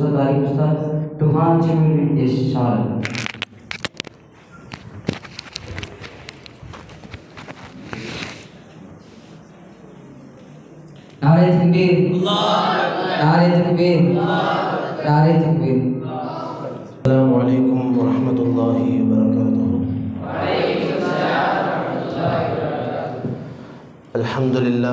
Jalsavari Ustad Tuhan Cimil Ishal. Nare Takbir, Nare Takbir, Nare Takbir. Assalamu alaikum wa rahmatullahi wa barakatuh. Alhamdulillah.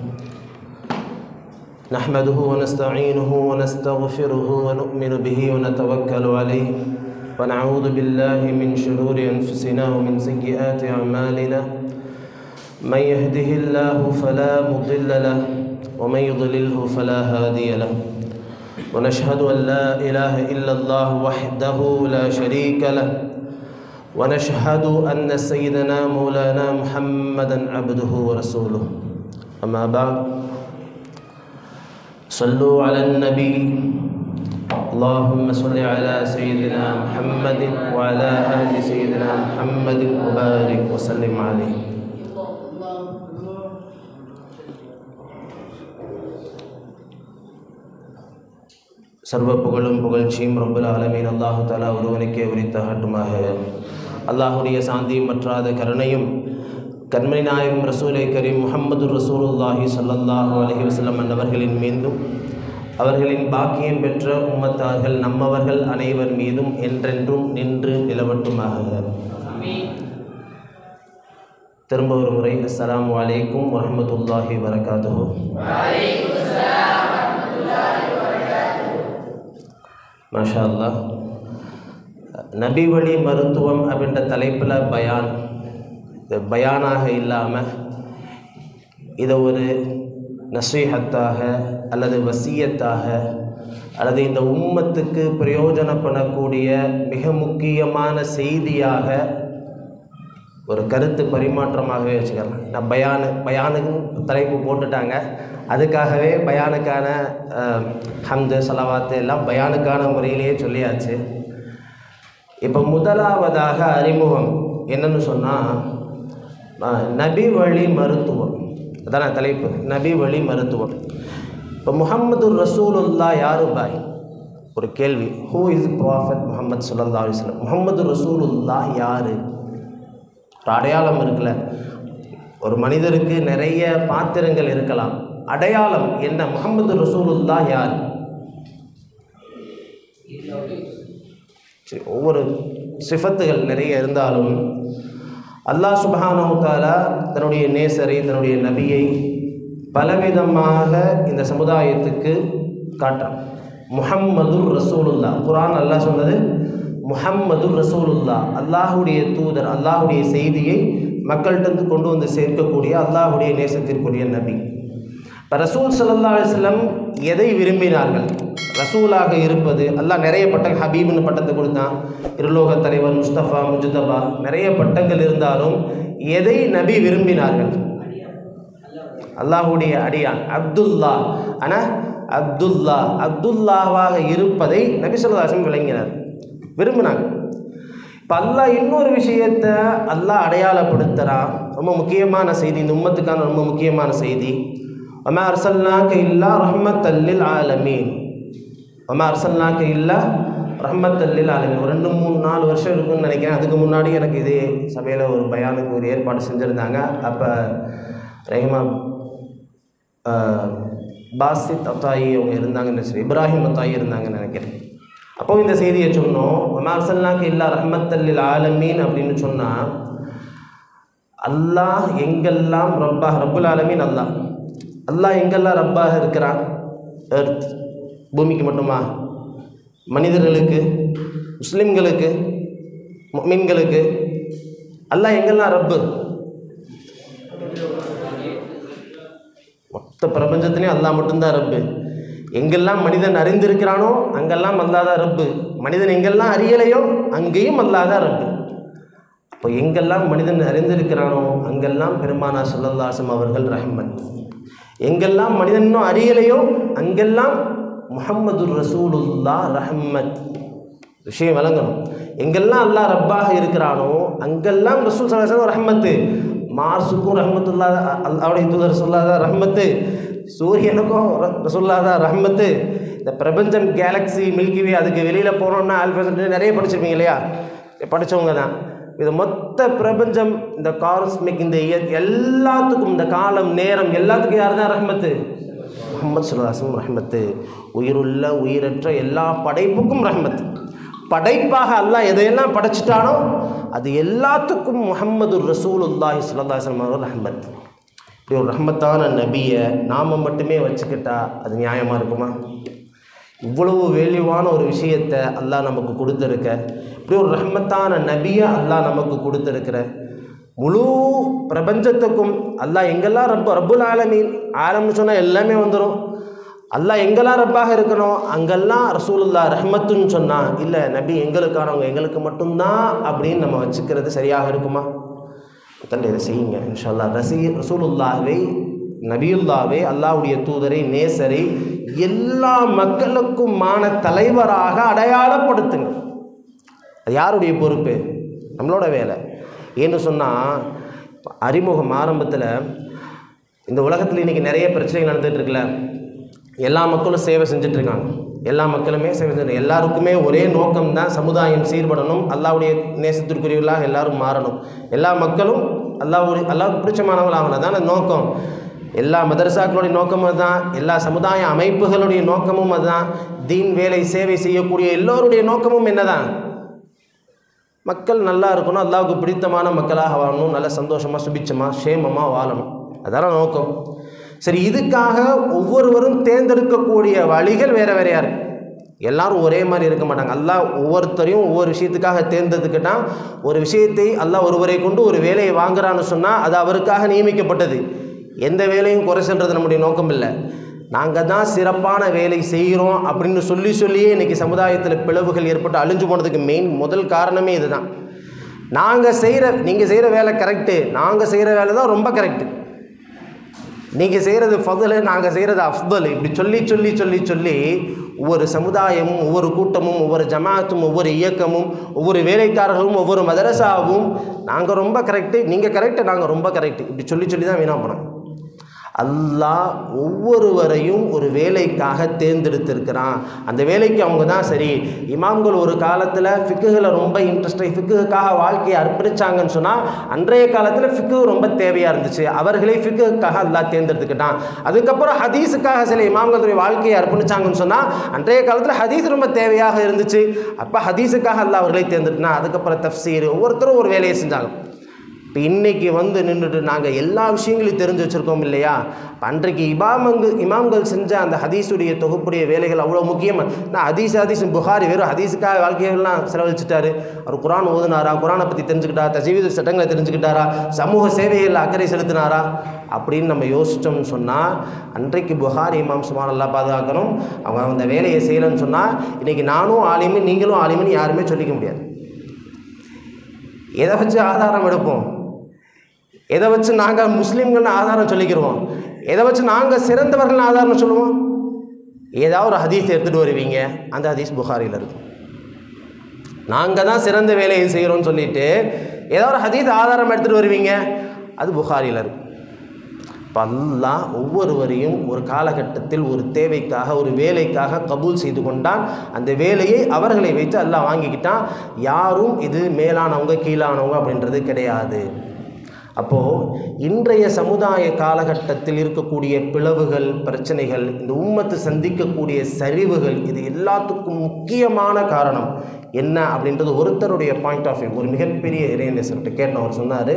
نحمده ونستعينه ونستغفره ونؤمن به ونتوكل عليه ونعوذ بالله من شرور أنفسنا ومن سيئات أعمالنا من يهده الله فلا مضل له ومن يضلله فلا هادي له ونشهد أن لا إله إلا الله وحده لا شريك له ونشهد أن سيدنا مولانا محمدا عبده ورسوله أما بعد صلوا على النبي اللهم صل على سيدنا محمد وعلى آل سيدنا محمد وبارك وسلم عليه. சர்வ புகழும் புகழ்ச்சியும் ரப்பல் ஆலமீன் அல்லாஹு தஆலா ஒருவனுக்கே உரித்தாகட்டுமாக. அல்லாஹுடைய சாந்தியும் மற்றாத கருணையும் கண்மணி நாயகம் ரசூலை கரீம் முஹம்மது ரசூலுல்லாஹி ஸல்லல்லாஹு அலைஹி வஸல்லம் அன்னவர்களின் மீதும் அவர்களின் பாக்கியம் பெற்ற உம்மத்தார்கள் நம்மவர்கள் அனைவர் மீதும் என்றென்றும் நின்று நிலவட்டுமாக. திரும்ப ஒரு முறை அஸ்ஸலாமு அலைக்கும் வரஹ்மத்துல்லாஹி வபரகாத்துஹு. மாஷா அல்லாஹ். நபி வழி மருத்துவம் அப்படின்ற தலைப்பில் பயான், பயானாக இல்லாமல் இதை ஒரு நசீஹத்தாக அல்லது வசியத்தாக அல்லது இந்த உம்மத்துக்கு பிரயோஜனப்படக்கூடிய மிக முக்கியமான செய்தியாக ஒரு கருத்து பரிமாற்றமாகவே வச்சுக்கலாம். நான் பயானுக்கு தலைப்பு போட்டுட்டாங்க, அதுக்காகவே பயானுக்கான ஹம்து சலவாத்து எல்லாம் பயானுக்கான முறையிலேயே சொல்லியாச்சு. இப்போ முதலாவதாக அறிமுகம் என்னன்னு சொன்னால், நபி வழி மருத்துவம், அதான தலைப்பு, நபி வழி மருத்துவம். இப்போ முஹம்மது ரசூலுல்லா யாரு பாய்? ஒரு கேள்வி. ஹூ இஸ் ப்ராஃபட் முஹம்மது ஸல்லல்லாஹு அலைஹி வஸல்லம்? முஹம்மது ரசூலுல்லா யாரு? ஒரு அடையாளம் இருக்குல்ல, ஒரு மனிதருக்கு நிறைய பாத்திரங்கள் இருக்கலாம், அடையாளம் என்ன? முஹம்மது ரசூலுல்லா யார்? ஒவ்வொரு சிஃபத்துகள் நிறைய இருந்தாலும் அல்லாஹ் சுப்ஹானஹு தஆலா தன்னுடைய நேசரை, தன்னுடைய நபியை பலவிதமாக இந்த சமுதாயத்துக்கு காட்டுறான். முஹம்மதுர் ரசூலுல்லா, குர்ஆன் அல்லாஹ் சொன்னது முஹம்மதுர் ரசூலுல்லா, அல்லாஹுடைய தூதர், அல்லாஹுடைய செய்தியை மக்கள்கிட்ட கொண்டு வந்து சேர்க்கக்கூடிய அல்லாஹுடைய நேசத்திற்குரிய நபி. இப்போ ரசூல் ஸல்லல்லாஹு அலைஹி வஸல்லம் எதை விரும்பினார்கள்? ரசூலாக இருப்பது. அல்லாஹ் நிறைய பட்டம், ஹபீப்னு பட்டத்தை கொடுத்தான், இருலோக தலைவர், முஸ்தபா, முஜ்தபா, நிறைய பட்டங்கள் இருந்தாலும் எதை நபி விரும்பினார்கள்? அல்லாஹுடைய அடியான் அப்துல்லா. ஆனால் அப்துல்லாவாக இருப்பதை நபி ஸல்லல்லாஹு அலைஹி வஸல்லம் விளங்கினார், விரும்பினாங்க. இப்போ அல்லாஹ் இன்னொரு விஷயத்தை அல்லாஹ் அடையாளப்படுத்துகிறான். ரொம்ப முக்கியமான செய்தி, இந்த உம்மத்துக்கான ரொம்ப முக்கியமான செய்தி. வமா அர்சல்னாக இல்லா ரஹ்மத்தல் லில் ஆலமீன், வமா அர்சல்னாக இல்லா ரஹ்மத்தல் லில் ஆலமீன். ஒரு 2-3-4 வருஷம் இருக்குன்னு நினைக்கிறேன். அதுக்கு முன்னாடி எனக்கு இதே சபையில் ஒரு பயானுக்கு ஒரு ஏற்பாடு செஞ்சுருந்தாங்க. அப்போ ரஹிமா பாசித் அத்தாயி அவங்க இருந்தாங்கன்னு சொல்லி, இப்ராஹிம் அத்தாயி இருந்தாங்கன்னு நினைக்கிறேன். அப்போ இந்த செய்தியை சொன்னோம், வமா அர்சல்னாக இல்லா ரஹ்மத்தல் லில் ஆலமீன் அப்படின்னு சொன்னால், அல்லாஹ் எங்கெல்லாம் ரப்புல் ஆலமீன், அல்லாஹ் எங்கெல்லாம் ரப்பாக இருக்கிறான்? எர்த், பூமிக்கு மட்டுமா? மனிதர்களுக்கு, முஸ்லிம்களுக்கு, முஃமின்களுக்கு அல்லாஹ் எங்கெல்லாம் ரப்பு? மொத்த பிரபஞ்சத்திலையும் அல்லாஹ் மட்டும்தான் ரப்பு. எங்கெல்லாம் மனிதன் அறிந்திருக்கிறானோ அங்கெல்லாம் அல்லாஹ் தான் ரப்பு. மனிதன் எங்கெல்லாம் அறியலையோ அங்கேயும் அல்லாஹ் தான் ரப்பு. இப்போ எங்கெல்லாம் மனிதன் அறிந்திருக்கிறானோ அங்கெல்லாம் பெருமானார் ஸல்லல்லாஹு அலைஹி வஸல்லம் அவர்கள் ரஹ்மத். எங்கெல்லாம் மனிதன் இன்னும் அறியலையோ அங்கெல்லாம் முஹம்மது ரசூலுல்லா ரஹ்மத். விஷயம் வழங்கணும். எங்கெல்லாம் அல்லாஹ் ரப்பாக இருக்கிறானோ அங்கெல்லாம் ரசூல் ஸல்லல்லாஹு அலைஹி வஸல்லம் ரஹ்மத்து. மார்ஸுக்கும் ரஹ்மத்துல்லா, அவருடைய தூதர் ஸல்லல்லாஹு அலைஹி வஸல்லம் ரஹ்மத்து. சூரியனுக்கும் ரசூலுல்லாஹ் தான் ரஹ்மத்து. இந்த பிரபஞ்சம், கேலக்ஸி, மில்கிவே, அதுக்கு வெளியில் போனோம்னா ஆல்ஃபா சென்டரி நிறைய படிச்சிருப்பீங்க இல்லையா? படித்தவங்க தான். இது மொத்த பிரபஞ்சம், இந்த காஸ்மிக், இந்த எல்லாத்துக்கும், இந்த காலம், நேரம் எல்லாத்துக்கும் யார் தான் ரஹ்மத்து? முஹம்மது ஸல்லல்லாஹு அலைஹி வஸல்லம் ரஹ்மத்து. உயிருள்ள உயிரற்ற எல்லா படைப்புக்கும் ரஹ்மத்து. படைப்பாக அல்லாஹ் எதையெல்லாம் படைச்சிட்டானோ அது எல்லாத்துக்கும் முஹம்மது ரசூலுல்லாஹி ஸல்லல்லாஹு அலைஹி வஸல்லம் ரஹ்மத். இப்படி ஒரு ரஹ்மத்தான நபியை நாம் மட்டுமே வச்சுக்கிட்டா அது நியாயமாக இருக்குமா? இவ்வளவு வேல்யூவான ஒரு விஷயத்தை அல்லாஹ் நமக்கு கொடுத்துருக்க, இப்படி ஒரு ரஹ்மத்தான நபியை அல்லாஹ் நமக்கு கொடுத்துருக்கிற, முழு பிரபஞ்சத்துக்கும் அல்லாஹ் எங்கெல்லாம் ரப்புல் ஆலமீன், ஆலம்னு சொன்னால் எல்லாமே வந்துடும். அல்லாஹ் எங்கெல்லாம் ரப்பாக இருக்கணும் அங்கெல்லாம் ரசூலுல்லாஹ் ரஹ்மத்துன்னு சொன்னால், இல்லை நபி எங்களுக்கானவங்க, எங்களுக்கு மட்டும்தான் அப்படின்னு நம்ம வச்சுக்கிறது சரியாக இருக்குமா? தன்னை இதை செய்யுங்க இன்ஷா அல்லாஹ். ரசூலுல்லாஹ்வை, நபியுல்லாஹ்வை, அல்லாஹ்வுடைய தூதரை, நேசரை எல்லா மக்களுக்குமான தலைவராக அடையாளப்படுத்துங்க. அது யாருடைய பொறுப்பு? நம்மளோட வேலை. ஏன்னு சொன்னால், அறிமுகம் ஆரம்பத்தில் இந்த உலகத்தில் இன்றைக்கி நிறைய பிரச்சனைகள் நடந்துகிட்ருக்குல்ல. எல்லா மக்களும் சேவை செஞ்சிட்ருக்காங்க, எல்லா மக்களுமே சேவை செஞ்சு, எல்லாருக்குமே ஒரே நோக்கம் தான், சமுதாயம் சீர்படணும், அல்லாஹ்வுடைய நேசத்திற்குரியவர்களாக எல்லாரும் மாறணும், எல்லா மக்களும் அல்லாஹ்வுக்கு பிடிச்சமானவர்கள் ஆகணும், தானே நோக்கம். எல்லா மதரசாக்களுடைய நோக்கமும் அதுதான், எல்லா சமுதாய அமைப்புகளுடைய நோக்கமும் அதுதான். தீன் வேலை சேவை செய்யக்கூடிய எல்லோருடைய நோக்கமும் என்னதான்? மக்கள் நல்லா இருக்கணும், அல்லாஹ்வுக்கு பிடித்தமான மக்களாக வாழணும், நல்ல சந்தோஷமாக, சுபிச்சமாக, சேமமாக வாழணும், அதான நோக்கம். சரி, இதுக்காக ஒவ்வொருவரும் தேர்ந்தெடுக்கக்கூடிய வழிகள் வேறு வேறையாக இருக்குது. எல்லாரும் ஒரே மாதிரி இருக்க மாட்டாங்க. அல்லாஹ் ஒவ்வொருத்தரையும் ஒவ்வொரு விஷயத்துக்காக தேர்ந்தெடுத்துக்கிட்டான். ஒரு விஷயத்தை அல்லாஹ் ஒருவரை கொண்டு ஒரு வேலையை வாங்குறான்னு சொன்னால் அது அவருக்காக நியமிக்கப்பட்டது. எந்த வேலையும் குறை சொல்கிறது நம்முடைய நோக்கம் இல்லை. நாங்கள் தான் சிறப்பான வேலை செய்கிறோம் அப்படின்னு சொல்லியே இன்றைக்கி சமுதாயத்தில் பிளவுகள் ஏற்பட்டு அழிஞ்சு போனதுக்கு முதல் காரணமே இது தான். நீங்கள் செய்கிற வேலை கரெக்டு, நாங்கள் செய்கிற வேலை தான் ரொம்ப கரெக்டு, நீங்கள் செய்கிறது ஃபதுலு, நாங்கள் செய்கிறது அஃதல், இப்படி சொல்லி ஒவ்வொரு சமுதாயமும், ஒவ்வொரு கூட்டமும், ஒவ்வொரு ஜமாத்தும், ஒவ்வொரு இயக்கமும், ஒவ்வொரு வேலைக்காரர்களும், ஒவ்வொரு மதரசாவும் நாங்கள் ரொம்ப கரெக்டு, நீங்கள் கரெக்டு, நாங்கள் ரொம்ப கரெக்டு, இப்படி சொல்லி தான் வீணாக போனோம். அல்லாஹ் ஒவ்வொருவரையும் ஒரு வேலைக்காக தேர்ந்தெடுத்திருக்கிறான். அந்த வேலைக்கு அவங்க தான் சரி. இமாம்கள் ஒரு காலத்தில் ஃபிக்குகளை ரொம்ப இன்ட்ரெஸ்டாக ஃபிக்குக்காக வாழ்க்கையை அர்ப்பணிச்சாங்கன்னு சொன்னால், அன்றைய காலத்தில் ஃபிக்கு ரொம்ப தேவையாக இருந்துச்சு, அவர்களை ஃபிக்குக்காக அல்லாஹ் தேர்ந்தெடுத்துக்கிட்டான். அதுக்கப்புறம் ஹதீஸுக்காக சில இமாம்களுடைய வாழ்க்கையை அர்ப்பணிச்சாங்கன்னு சொன்னால், அன்றைய காலத்தில் ஹதீஸ் ரொம்ப தேவையாக இருந்துச்சு, அப்போ ஹதீஸுக்காக அல்லாஹ் அவர்களை தேர்ந்தெடுத்தான். அதுக்கப்புறம் தஃப்சீர், ஒவ்வொருத்தரும் ஒரு வேலையை செஞ்சாங்க. இப்போ இன்றைக்கி நின்றுட்டு நாங்கள் எல்லா விஷயங்களையும் தெரிஞ்சு வச்சுருக்கோம் இல்லையா? அன்றைக்கு இமாம்கள் செஞ்ச அந்த ஹதீஸுடைய தொகுப்புடைய வேலைகள் அவ்வளோ முக்கியமாக. நான் ஹதீஸ் புகாரி வெறும் ஹதீஸுக்காக வாழ்க்கையெல்லாம் செலவழிச்சிட்டாரு. அவர் குரான் ஓதுனாரா, குரானை பற்றி தெரிஞ்சுக்கிட்டாரா, தஜ்வீது சட்டங்களை தெரிஞ்சுக்கிட்டாரா, சமூக சேவைகளில் அக்கறை செலுத்தினாரா அப்படின்னு நம்ம யோசித்தோம்னு சொன்னால், அன்றைக்கு புகாரி இமாம் சுப்ஹானல்லாஹ் பாதுகாக்கணும், அவங்க அந்த வேலையை செய்யலைன்னு சொன்னால், இன்றைக்கி நானும் ஆலிமு, நீங்களும் ஆலிமுன்னு யாருமே சொல்லிக்க முடியாது. எதை வச்சு ஆதாரம் எடுப்போம்? எதை வச்சு நாங்கள் முஸ்லீம்கள்னு ஆதாரம் சொல்லிக்கிறோம்? எதை வச்சு நாங்கள் சிறந்தவர்கள்னு ஆதாரம் சொல்லுவோம்? ஏதாவது ஒரு ஹதீஸ் எடுத்துகிட்டு வருவீங்க, அந்த ஹதீஸ் புகாரியில் இருக்கும். நாங்கள் தான் சிறந்த வேலையை செய்கிறோன்னு சொல்லிட்டு ஏதாவது ஒரு ஹதீஸ் ஆதாரம் எடுத்துகிட்டு வருவீங்க, அது புகாரியில் இருக்கும். இப்போ அல்லாஹ் ஒவ்வொருவரையும் ஒரு காலகட்டத்தில் ஒரு தேவைக்காக, ஒரு வேலைக்காக கபூல் செய்து கொண்டான். அந்த வேலையை அவர்களை வைத்து அல்லாஹ் வாங்கிக்கிட்டான். யாரும் இது மேலானவங்க கீழானவங்க அப்படின்றது கிடையாது. அப்போது இன்றைய சமுதாய காலகட்டத்தில் இருக்கக்கூடிய பிளவுகள், பிரச்சனைகள், இந்த உம்மத்து சந்திக்கக்கூடிய சரிவுகள், இது எல்லாத்துக்கும் முக்கியமான காரணம் என்ன அப்படின்றது ஒருத்தருடைய பாயிண்ட் ஆஃப் வியூ. ஒரு மிகப்பெரிய இறைநேசர்கிட்ட கேட்டேன். அவர் சொன்னார்,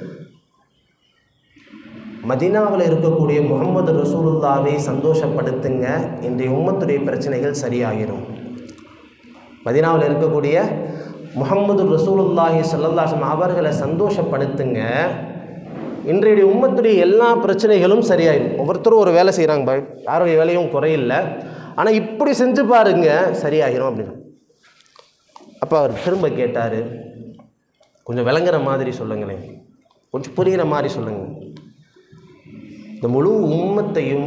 மதீனாவில் இருக்கக்கூடிய முஹம்மது ரசூலுல்லாவை சந்தோஷப்படுத்துங்க, இன்றைய உம்மத்துடைய பிரச்சனைகள் சரியாகிடும். மதீனாவில் இருக்கக்கூடிய முஹம்மது ரசூலுல்லாஹி ஸல்லல்லாஹு அலைஹி வஸல்லம் அவர்களை சந்தோஷப்படுத்துங்க, இன்றைய உம்மத்துடைய எல்லா பிரச்சனைகளும் சரியாயிடும். ஒவ்வொருத்தரும் ஒரு வேலை செய்கிறாங்க பாய், யாருடைய வேலையும் குறையில்லை, ஆனால் இப்படி செஞ்சு பாருங்க சரியாகிடும் அப்படின்னு. அப்போ அவர் திரும்ப கேட்டார், கொஞ்சம் விளங்குற மாதிரி சொல்லுங்களேன், கொஞ்சம் புரிகிற மாதிரி சொல்லுங்கள். இந்த முழு உம்மத்தையும்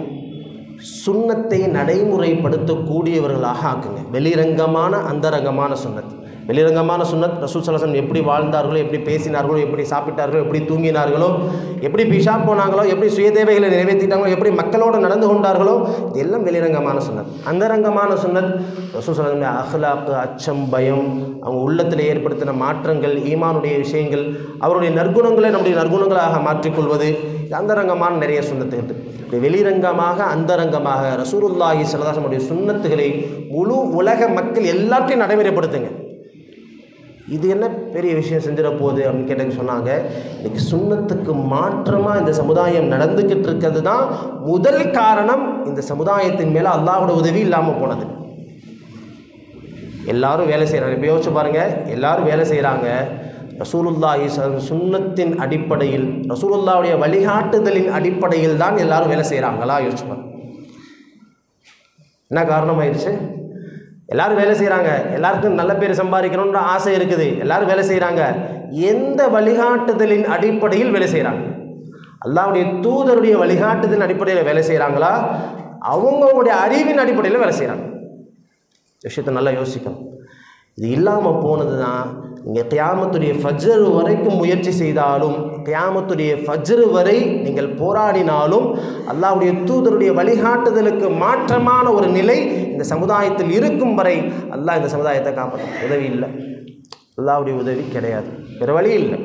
சுன்னத்தை நடைமுறைப்படுத்தக்கூடியவர்களாக ஆக்குங்க. வெளிரங்கமான அந்தரங்கமான சுன்னத், வெளிரங்கமான சுன்னத் ரசூல் ஸல்லல்லாஹு அலைஹி வஸல்லம் எப்படி வாழ்ந்தார்களோ, எப்படி பேசினார்களோ, எப்படி சாப்பிட்டார்களோ, எப்படி தூங்கினார்களோ, எப்படி பிஷாப் போனாங்களோ, எப்படி சுய தேவைகளை நிறைவேற்றிட்டாங்களோ, எப்படி மக்களோடு நடந்து கொண்டார்களோ, இது எல்லாம் வெளிரங்கமான சுன்னத். அந்தரங்கமான சுன்னத் ரசூல் ஸல்லல்லாஹு அலைஹி வஸல்லம் அஹ்லாக், அச்சம், பயம், அவங்க உள்ளத்தில் ஏற்படுத்தின மாற்றங்கள், ஈமானுடைய விஷயங்கள், அவருடைய நற்குணங்களை நம்முடைய நற்குணங்களாக மாற்றிக்கொள்வது, அந்தரங்கமான நிறைய சுன்னத்துகள். வெளிரங்கமாக அந்தரங்கமாக ரசூலுல்லாஹி ஸல்லல்லாஹு அலைஹி வஸல்லம் சுன்னத்துகளை முழு உலக மக்கள் எல்லாத்தையும் நடைமுறைப்படுத்துங்க. இது என்ன பெரிய விஷயம் செஞ்சிட போகுது அப்படின்னு கேட்டேன்னு சொன்னாங்க. இன்னைக்கு சுன்னத்துக்கு மாற்றமாக இந்த சமுதாயம் நடந்துக்கிட்டு இருக்கிறது தான் முதல் காரணம். இந்த சமுதாயத்தின் மேலே அல்லாஹ்வோட உதவி இல்லாமல் போனது. எல்லாரும் வேலை செய்கிறாங்க. இப்போ யோசிச்சு பாருங்கள், எல்லாரும் வேலை செய்கிறாங்க. ரசூலுல்லாஹி சுன்னத்தின் அடிப்படையில், ரசூலுல்லாஹ்வுடைய வழிகாட்டுதலின் அடிப்படையில் தான் எல்லாரும் வேலை செய்கிறாங்களா? யோசிச்சு பாருங்க. என்ன காரணமாயிருச்சு? எல்லாரும் வேலை செய்கிறாங்க, எல்லாருக்கும் நல்ல பேர் சம்பாதிக்கணும்ன்ற ஆசை இருக்குது, எல்லாரும் வேலை செய்கிறாங்க. எந்த வழிகாட்டுதலின் அடிப்படையில் வேலை செய்கிறாங்க? அல்லாஹ்வுடைய தூதருடைய வழிகாட்டுதலின் அடிப்படையில் வேலை செய்கிறாங்களா? அவங்களுடைய அறிவின் அடிப்படையில் வேலை செய்கிறாங்க? விஷயத்தை நல்லா யோசிக்கணும். இது இல்லாமல் போனது தான் நீங்கள் கியாமத்துடைய ஃபஜ்ர் வரைக்கும் முயற்சி செய்தாலும், கியாமத்துடைய ஃபஜ்ர் வரை நீங்கள் போராடினாலும், அல்லாஹ்வுடைய தூதருடைய வழிகாட்டுதலுக்கு மாற்றமான ஒரு நிலை இந்த சமுதாயத்தில் இருக்கும் வரை அல்லாஹ் இந்த சமுதாயத்தை காப்பாற்றும். உதவி இல்லை, அல்லாஹ்வுடைய உதவி கிடையாது, வேறு வழி இல்லை.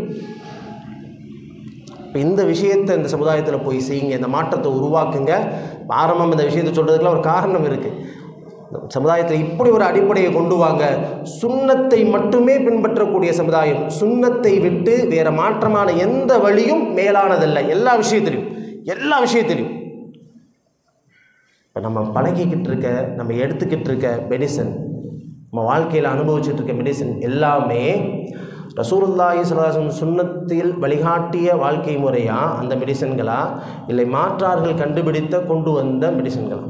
இப்போ இந்த விஷயத்தை இந்த சமுதாயத்தில் போய் செய்யுங்க, இந்த மாற்றத்தை உருவாக்குங்க. ஆரம்பம் இந்த விஷயத்தை சொல்கிறதுக்குலாம் ஒரு காரணம் இருக்குது. சமுதாயத்தில் இப்படி ஒரு அடிப்படையை கொண்டு வாங்க. சுன்னத்தை மட்டுமே பின்பற்றக்கூடிய சமுதாயம், சுன்னத்தை விட்டு வேறு மாற்றமான எந்த வழியும் மேலானதல்ல. எல்லா விஷயத்திலையும் இப்போ நம்ம பழகிக்கிட்டு இருக்க, நம்ம எடுத்துக்கிட்டு இருக்க மெடிசன், நம்ம வாழ்க்கையில் அனுபவிச்சுட்டு இருக்க மெடிசன் எல்லாமே ரசூலுல்லாஹி ஸல்லல்லாஹு அலைஹி வஸல்லம் சுன்னத்தில் வழிகாட்டிய வாழ்க்கை முறையா அந்த மெடிசன்களா, இல்லை மாற்றார்கள் கண்டுபிடித்த கொண்டு வந்த மெடிசன்களா?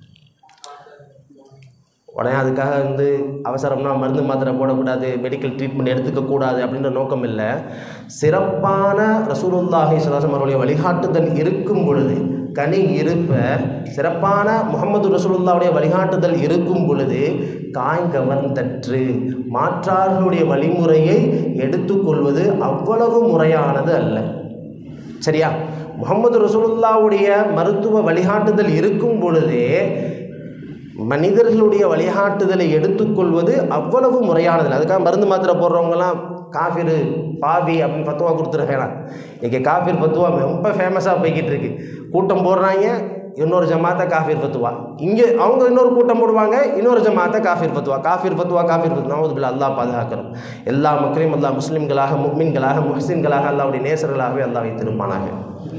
உடனே அதுக்காக அவசரம்னா மருந்து மாத்திரை போடக்கூடாது, மெடிக்கல் ட்ரீட்மெண்ட் எடுத்துக்கக்கூடாது அப்படின்ற நோக்கம் இல்லை. சிறப்பான ரசூலுல்லாஹி ஸல்லல்லாஹு அலைஹி வஸல்லம் அவருடைய வழிகாட்டுதல் இருக்கும் பொழுது, கனி இருப்ப சிறப்பான முஹம்மது ரசூலுல்லாஹ்வுடைய வழிகாட்டுதல் இருக்கும் பொழுது காய்கவர்ந்தற்று மாற்றார்களுடைய வழிமுறையை எடுத்துக்கொள்வது அவ்வளவு முறையானது அல்ல. சரியா? முஹம்மது ரசூலுல்லாஹ்வுடைய மருத்துவ வழிகாட்டுதல் இருக்கும் பொழுதே மனிதர்களுடைய வழிகாட்டுதலை எடுத்துக்கொள்வது அவ்வளவு முறையானது. அதுக்காக மருந்து மாத்திரை போடுறவங்கலாம் காஃபிரு, பாவி அப்படின்னு ஃபத்துவா கொடுத்துட வேணாம். இன்றைக்கி காஃபிர் ஃபத்துவா ரொம்ப ஃபேமஸாக போய்கிட்டு இருக்கு. கூட்டம் போடுறாங்க, இன்னொரு ஜமாத்தை காஃபிர் ஃபத்துவா, இங்கே அவங்க இன்னொரு கூட்டம் போடுவாங்க, இன்னொரு ஜமாத்தை காஃபிர் ஃபத்துவா. நவுதுபில்லாஹ், அல்லாஹ் பாதுகாக்கிறோம். எல்லா மக்களையும் அல்லாஹ் முஸ்லிம்களாக, முஃமின்களாக, முஹ்சின்களாக, அல்லாஹ்வுடைய நேசர்களாகவே அல்லாஹ் வைத்திருப்பானாக.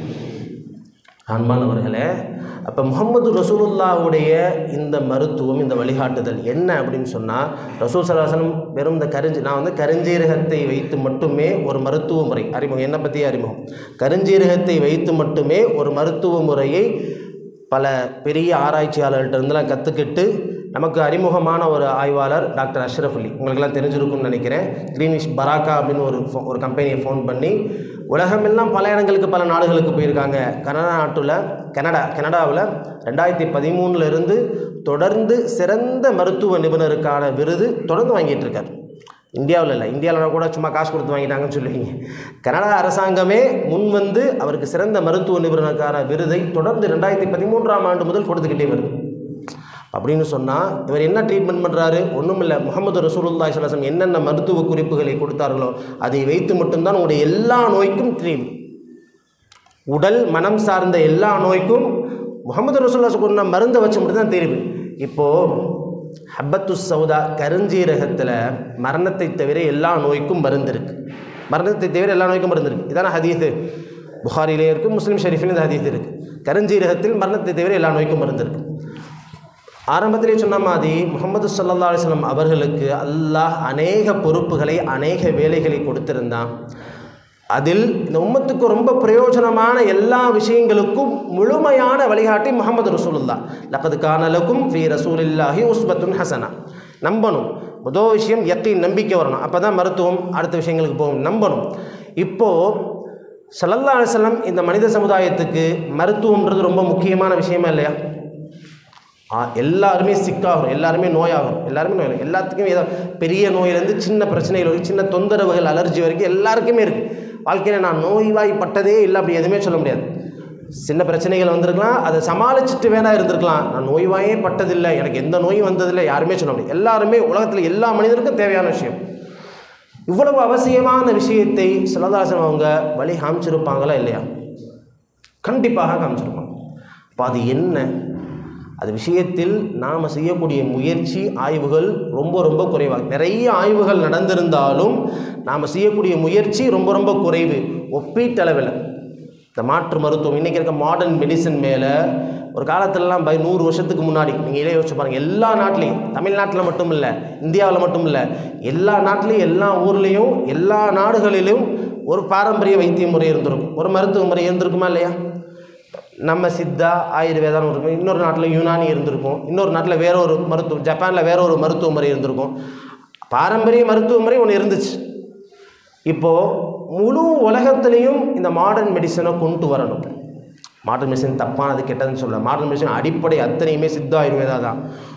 அன்பானவர்களே, அப்போ முஹம்மது ரசூலுல்லாஹ்வுடைய இந்த மருத்துவம், இந்த வழிகாட்டுதல் என்ன அப்படின்னு சொன்னால், ரசூல் ஸல்லல்லாஹு அலைஹி வஸல்லம் வெறும் இந்த நான் கருஞ்சீரகத்தை வைத்து மட்டுமே ஒரு மருத்துவ முறை அறிமுகம், என்னை பற்றியே அறிமுகம், கருஞ்சீரகத்தை வைத்து மட்டுமே ஒரு மருத்துவ முறையை பல பெரிய ஆராய்ச்சியாளர்கள்ட்டெருந்துலாம் கற்றுக்கிட்டு நமக்கு அறிமுகமான ஒரு ஆய்வாளர் டாக்டர் அஷ்ரஃப் அலி, உங்களுக்கெல்லாம் தெரிஞ்சிருக்கும்னு நினைக்கிறேன். கிரீனிஷ் பராக்கா அப்படின்னு ஒரு கம்பெனியை ஃபோன் பண்ணி உலகமெல்லாம் பல இடங்களுக்கு, பல நாடுகளுக்கு போயிருக்காங்க. கனடாவில் 2013 தொடர்ந்து சிறந்த மருத்துவ நிபுணருக்கான விருது தொடர்ந்து வாங்கிட்டு இருக்கார். இந்தியாவில் இல்லை, இந்தியாவில் கூட சும்மா காசு கொடுத்து வாங்கிட்டாங்கன்னு சொல்லுவீங்க. கனடா அரசாங்கமே முன்வந்து அவருக்கு சிறந்த மருத்துவ நிபுணருக்கான விருதை தொடர்ந்து 2013 முதல் கொடுத்துக்கிட்டே வருது. அப்படின்னு சொன்னால் இவர் என்ன ட்ரீட்மெண்ட் பண்ணுறாரு? ஒன்றும் இல்லை, முஹம்மது ரசூலுல்லாஹி ஸல்லல்லாஹு அலைஹி வஸல்லம் என்னென்ன மருத்துவ குறிப்புகளை கொடுத்தார்களோ அதை வைத்து மட்டும்தான் உங்களுடைய எல்லா நோய்க்கும் தீர்வு. உடல் மனம் சார்ந்த எல்லா நோய்க்கும் முஹம்மது ரசூலுல்லாஹி ஸல்லல்லாஹு அலைஹி வஸல்லம் மருந்தை வச்சு மட்டும்தான் தீர்வு. இப்போது ஹப்பத்து சௌதா கருஞ்சீரகத்தில் மரணத்தை தவிர எல்லா நோய்க்கும் மருந்து இருக்குது. மரணத்தை தவிர எல்லா நோய்க்கும் மருந்து இருக்குது. இதான ஹதீஸு புகாரிலே இருக்குது, முஸ்லீம் ஷரீஃபில் இந்த ஹதீஸ் இருக்குது. கருஞ்சீரகத்தில் மரணத்தை தவிர எல்லா நோய்க்கும் மருந்து இருக்குது. ஆரம்பத்திலே சொன்ன மாதிரி முஹம்மது ஸல்லல்லாஹு அலைஹி வஸல்லம் அவர்களுக்கு அல்லாஹ் அநேக பொறுப்புகளை, அநேக வேலைகளை கொடுத்திருந்தான். அதில் இந்த உம்மத்துக்கு ரொம்ப பிரயோஜனமான எல்லா விஷயங்களுக்கும் முழுமையான வழிகாட்டி முஹம்மது ரசூலுல்லாஹ். லகத் கான லகும் ஃபீ ரசூலில்லாஹி உஸ்வத்துன் ஹஸனா. நம்பணும். முதல் விஷயம் யக்கீன், நம்பிக்கை வரணும். அப்போ தான் மருத்துவம் அடுத்த விஷயங்களுக்கு போகும். நம்பணும். இப்போது ஸல்லல்லாஹு அலைஹி வஸல்லம் இந்த மனித சமுதாயத்துக்கு மருத்துவம்ன்றது ரொம்ப முக்கியமான விஷயமா இல்லையா? எல்லாருமே சிக்காகும், எல்லாருமே நோயாகும், எல்லாருமே நோய், எல்லாத்துக்குமே ஏதோ பெரிய நோயிலேருந்து சின்ன பிரச்சனைகள் வரைக்கும், சின்ன தொந்தரவுகள், அலர்ஜி வரைக்கும் எல்லாருக்குமே இருக்குது. வாழ்க்கையில் நான் நோய்வாய்ப்பட்டதே இல்லை அப்படி எதுவுமே சொல்ல முடியாது. சின்ன பிரச்சனைகள் வந்திருக்கலாம், அதை சமாளிச்சுட்டு வேணா இருந்திருக்கலாம். நான் நோய்வாயே பட்டதில்லை, எனக்கு எந்த நோயும் வந்ததில்லை யாருமே சொல்ல முடியாது. எல்லாருமே உலகத்தில் எல்லா மனிதருக்கும் தேவையான விஷயம். இவ்வளவு அவசியமான விஷயத்தை ஸல்லல்லாஹு அவங்க வழி காமிச்சிருப்பாங்களா இல்லையா? கண்டிப்பாக காமிச்சிருப்பாங்க. அப்போ அது என்ன? அது விஷயத்தில் நாம் செய்யக்கூடிய முயற்சி, ஆய்வுகள் ரொம்ப ரொம்ப குறைவாக. நிறைய ஆய்வுகள் நடந்திருந்தாலும் நாம் செய்யக்கூடிய முயற்சி ரொம்ப ரொம்ப குறைவு ஒப்பீட்டளவில். இந்த மாற்று மருத்துவம் இன்றைக்கி இருக்க மாடர்ன் மெடிசன் மேலே ஒரு காலத்திலலாம் 100 வருஷத்துக்கு முன்னாடி நீங்கள் யோசிச்சு பாருங்கள், எல்லா நாட்டிலையும், தமிழ்நாட்டில் மட்டும் இல்லை, இந்தியாவில் மட்டும் இல்லை, எல்லா நாட்டிலையும், எல்லா ஊர்லேயும், எல்லா நாடுகளிலும் ஒரு பாரம்பரிய வைத்திய முறை இருந்திருக்கும், ஒரு மருத்துவ முறை இருந்திருக்குமா இல்லையா? நம்ம சித்தா, ஆயுர்வேதான்னு இருக்கும், இன்னொரு நாட்டில் யுனானி இருந்திருக்கும், இன்னொரு நாட்டில் வேற ஒரு மருத்துவம், ஜப்பானில் வேற ஒரு மருத்துவ முறை இருந்திருக்கும். பாரம்பரிய மருத்துவ முறை ஒன்று இருந்துச்சு. இப்போது முழு உலகத்துலேயும் இந்த மாடர்ன் மெடிசனை கொண்டு வரணும். மாடர்ன் மெடிசன் தப்பானது கெட்டதுன்னு சொல்ல, மாடர்ன் மெடிசன் அடிப்படை அத்தனையுமே சித்தா ஆயுர்வேதா தான்.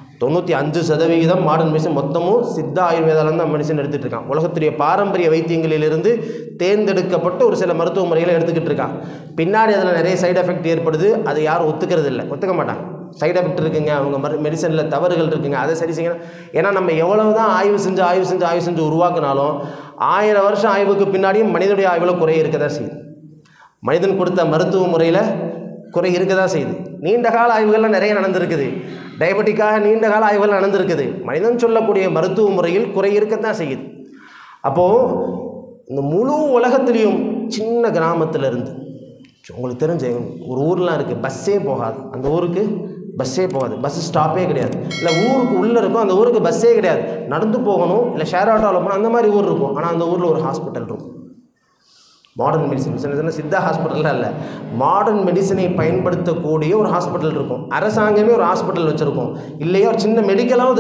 95% மாடர்ன் மெடிசன் மொத்தமும் சித்தா ஆயுர்வேதாவில் தான் மெடிசன் எடுத்துகிட்டு இருக்கான். உலகத்துடைய பாரம்பரிய வைத்தியங்களிலிருந்து தேர்ந்தெடுக்கப்பட்ட ஒரு சில மருத்துவ முறைகளை எடுத்துக்கிட்டு இருக்கான். பின்னாடி அதில் நிறைய சைடு எஃபெக்ட் ஏற்படுது, அது யாரும் ஒத்துக்கிறது இல்லை, ஒத்துக்க மாட்டாங்க. சைடு எஃபெக்ட் இருக்குங்க, அவங்க மெடிசனில் தவறுகள் இருக்குங்க, அதை சரி செய்யணும். ஏன்னா நம்ம எவ்வளவு தான் ஆய்வு செஞ்சு உருவாக்குனாலும் 1000 வருஷம் ஆய்வுக்கு பின்னாடியும் மனிதனுடைய ஆய்வில் குறை இருக்க தான் செய்யுது. மனிதன் கொடுத்த மருத்துவ முறையில் குறை இருக்க தான் செய்யுது. நீண்ட கால ஆய்வுகள்லாம் நிறைய நடந்திருக்குது. டயபெட்டிக்காக நீண்ட கால ஆய்வுகள் நடந்திருக்குது. மனிதன் சொல்லக்கூடிய மருத்துவ முறையில் குறை இருக்கத்தான் செய்யுது. அப்போது இந்த முழு உலகத்துலேயும் சின்ன கிராமத்தில் இருந்து உங்களுக்கு தெரிஞ்ச ஒரு ஊர்லாம் இருக்குது, பஸ்ஸே போகாது, அந்த ஊருக்கு பஸ்ஸே போகாது, பஸ் ஸ்டாப்பே கிடையாது, இல்லை ஊருக்கு உள்ளே இருக்கும், அந்த ஊருக்கு பஸ்ஸே கிடையாது, நடந்து போகணும், இல்லை ஷேர் ஆட்டோவில் போகணும், அந்த மாதிரி ஊர் இருக்கும். ஆனால் அந்த ஊரில் ஒரு ஹாஸ்பிட்டல் இருக்கும். மாடர்ன் மெடிசன் சித்தா ஹாஸ்பிட்டல்லாம் இல்லை, மாடர்ன் மெடிசனை பயன்படுத்தக்கூடிய ஒரு ஹாஸ்பிட்டல் இருக்கும். அரசாங்கமே ஒரு ஹாஸ்பிட்டல் வச்சுருக்கோம், இல்லையா ஒரு சின்ன மெடிக்கலாவது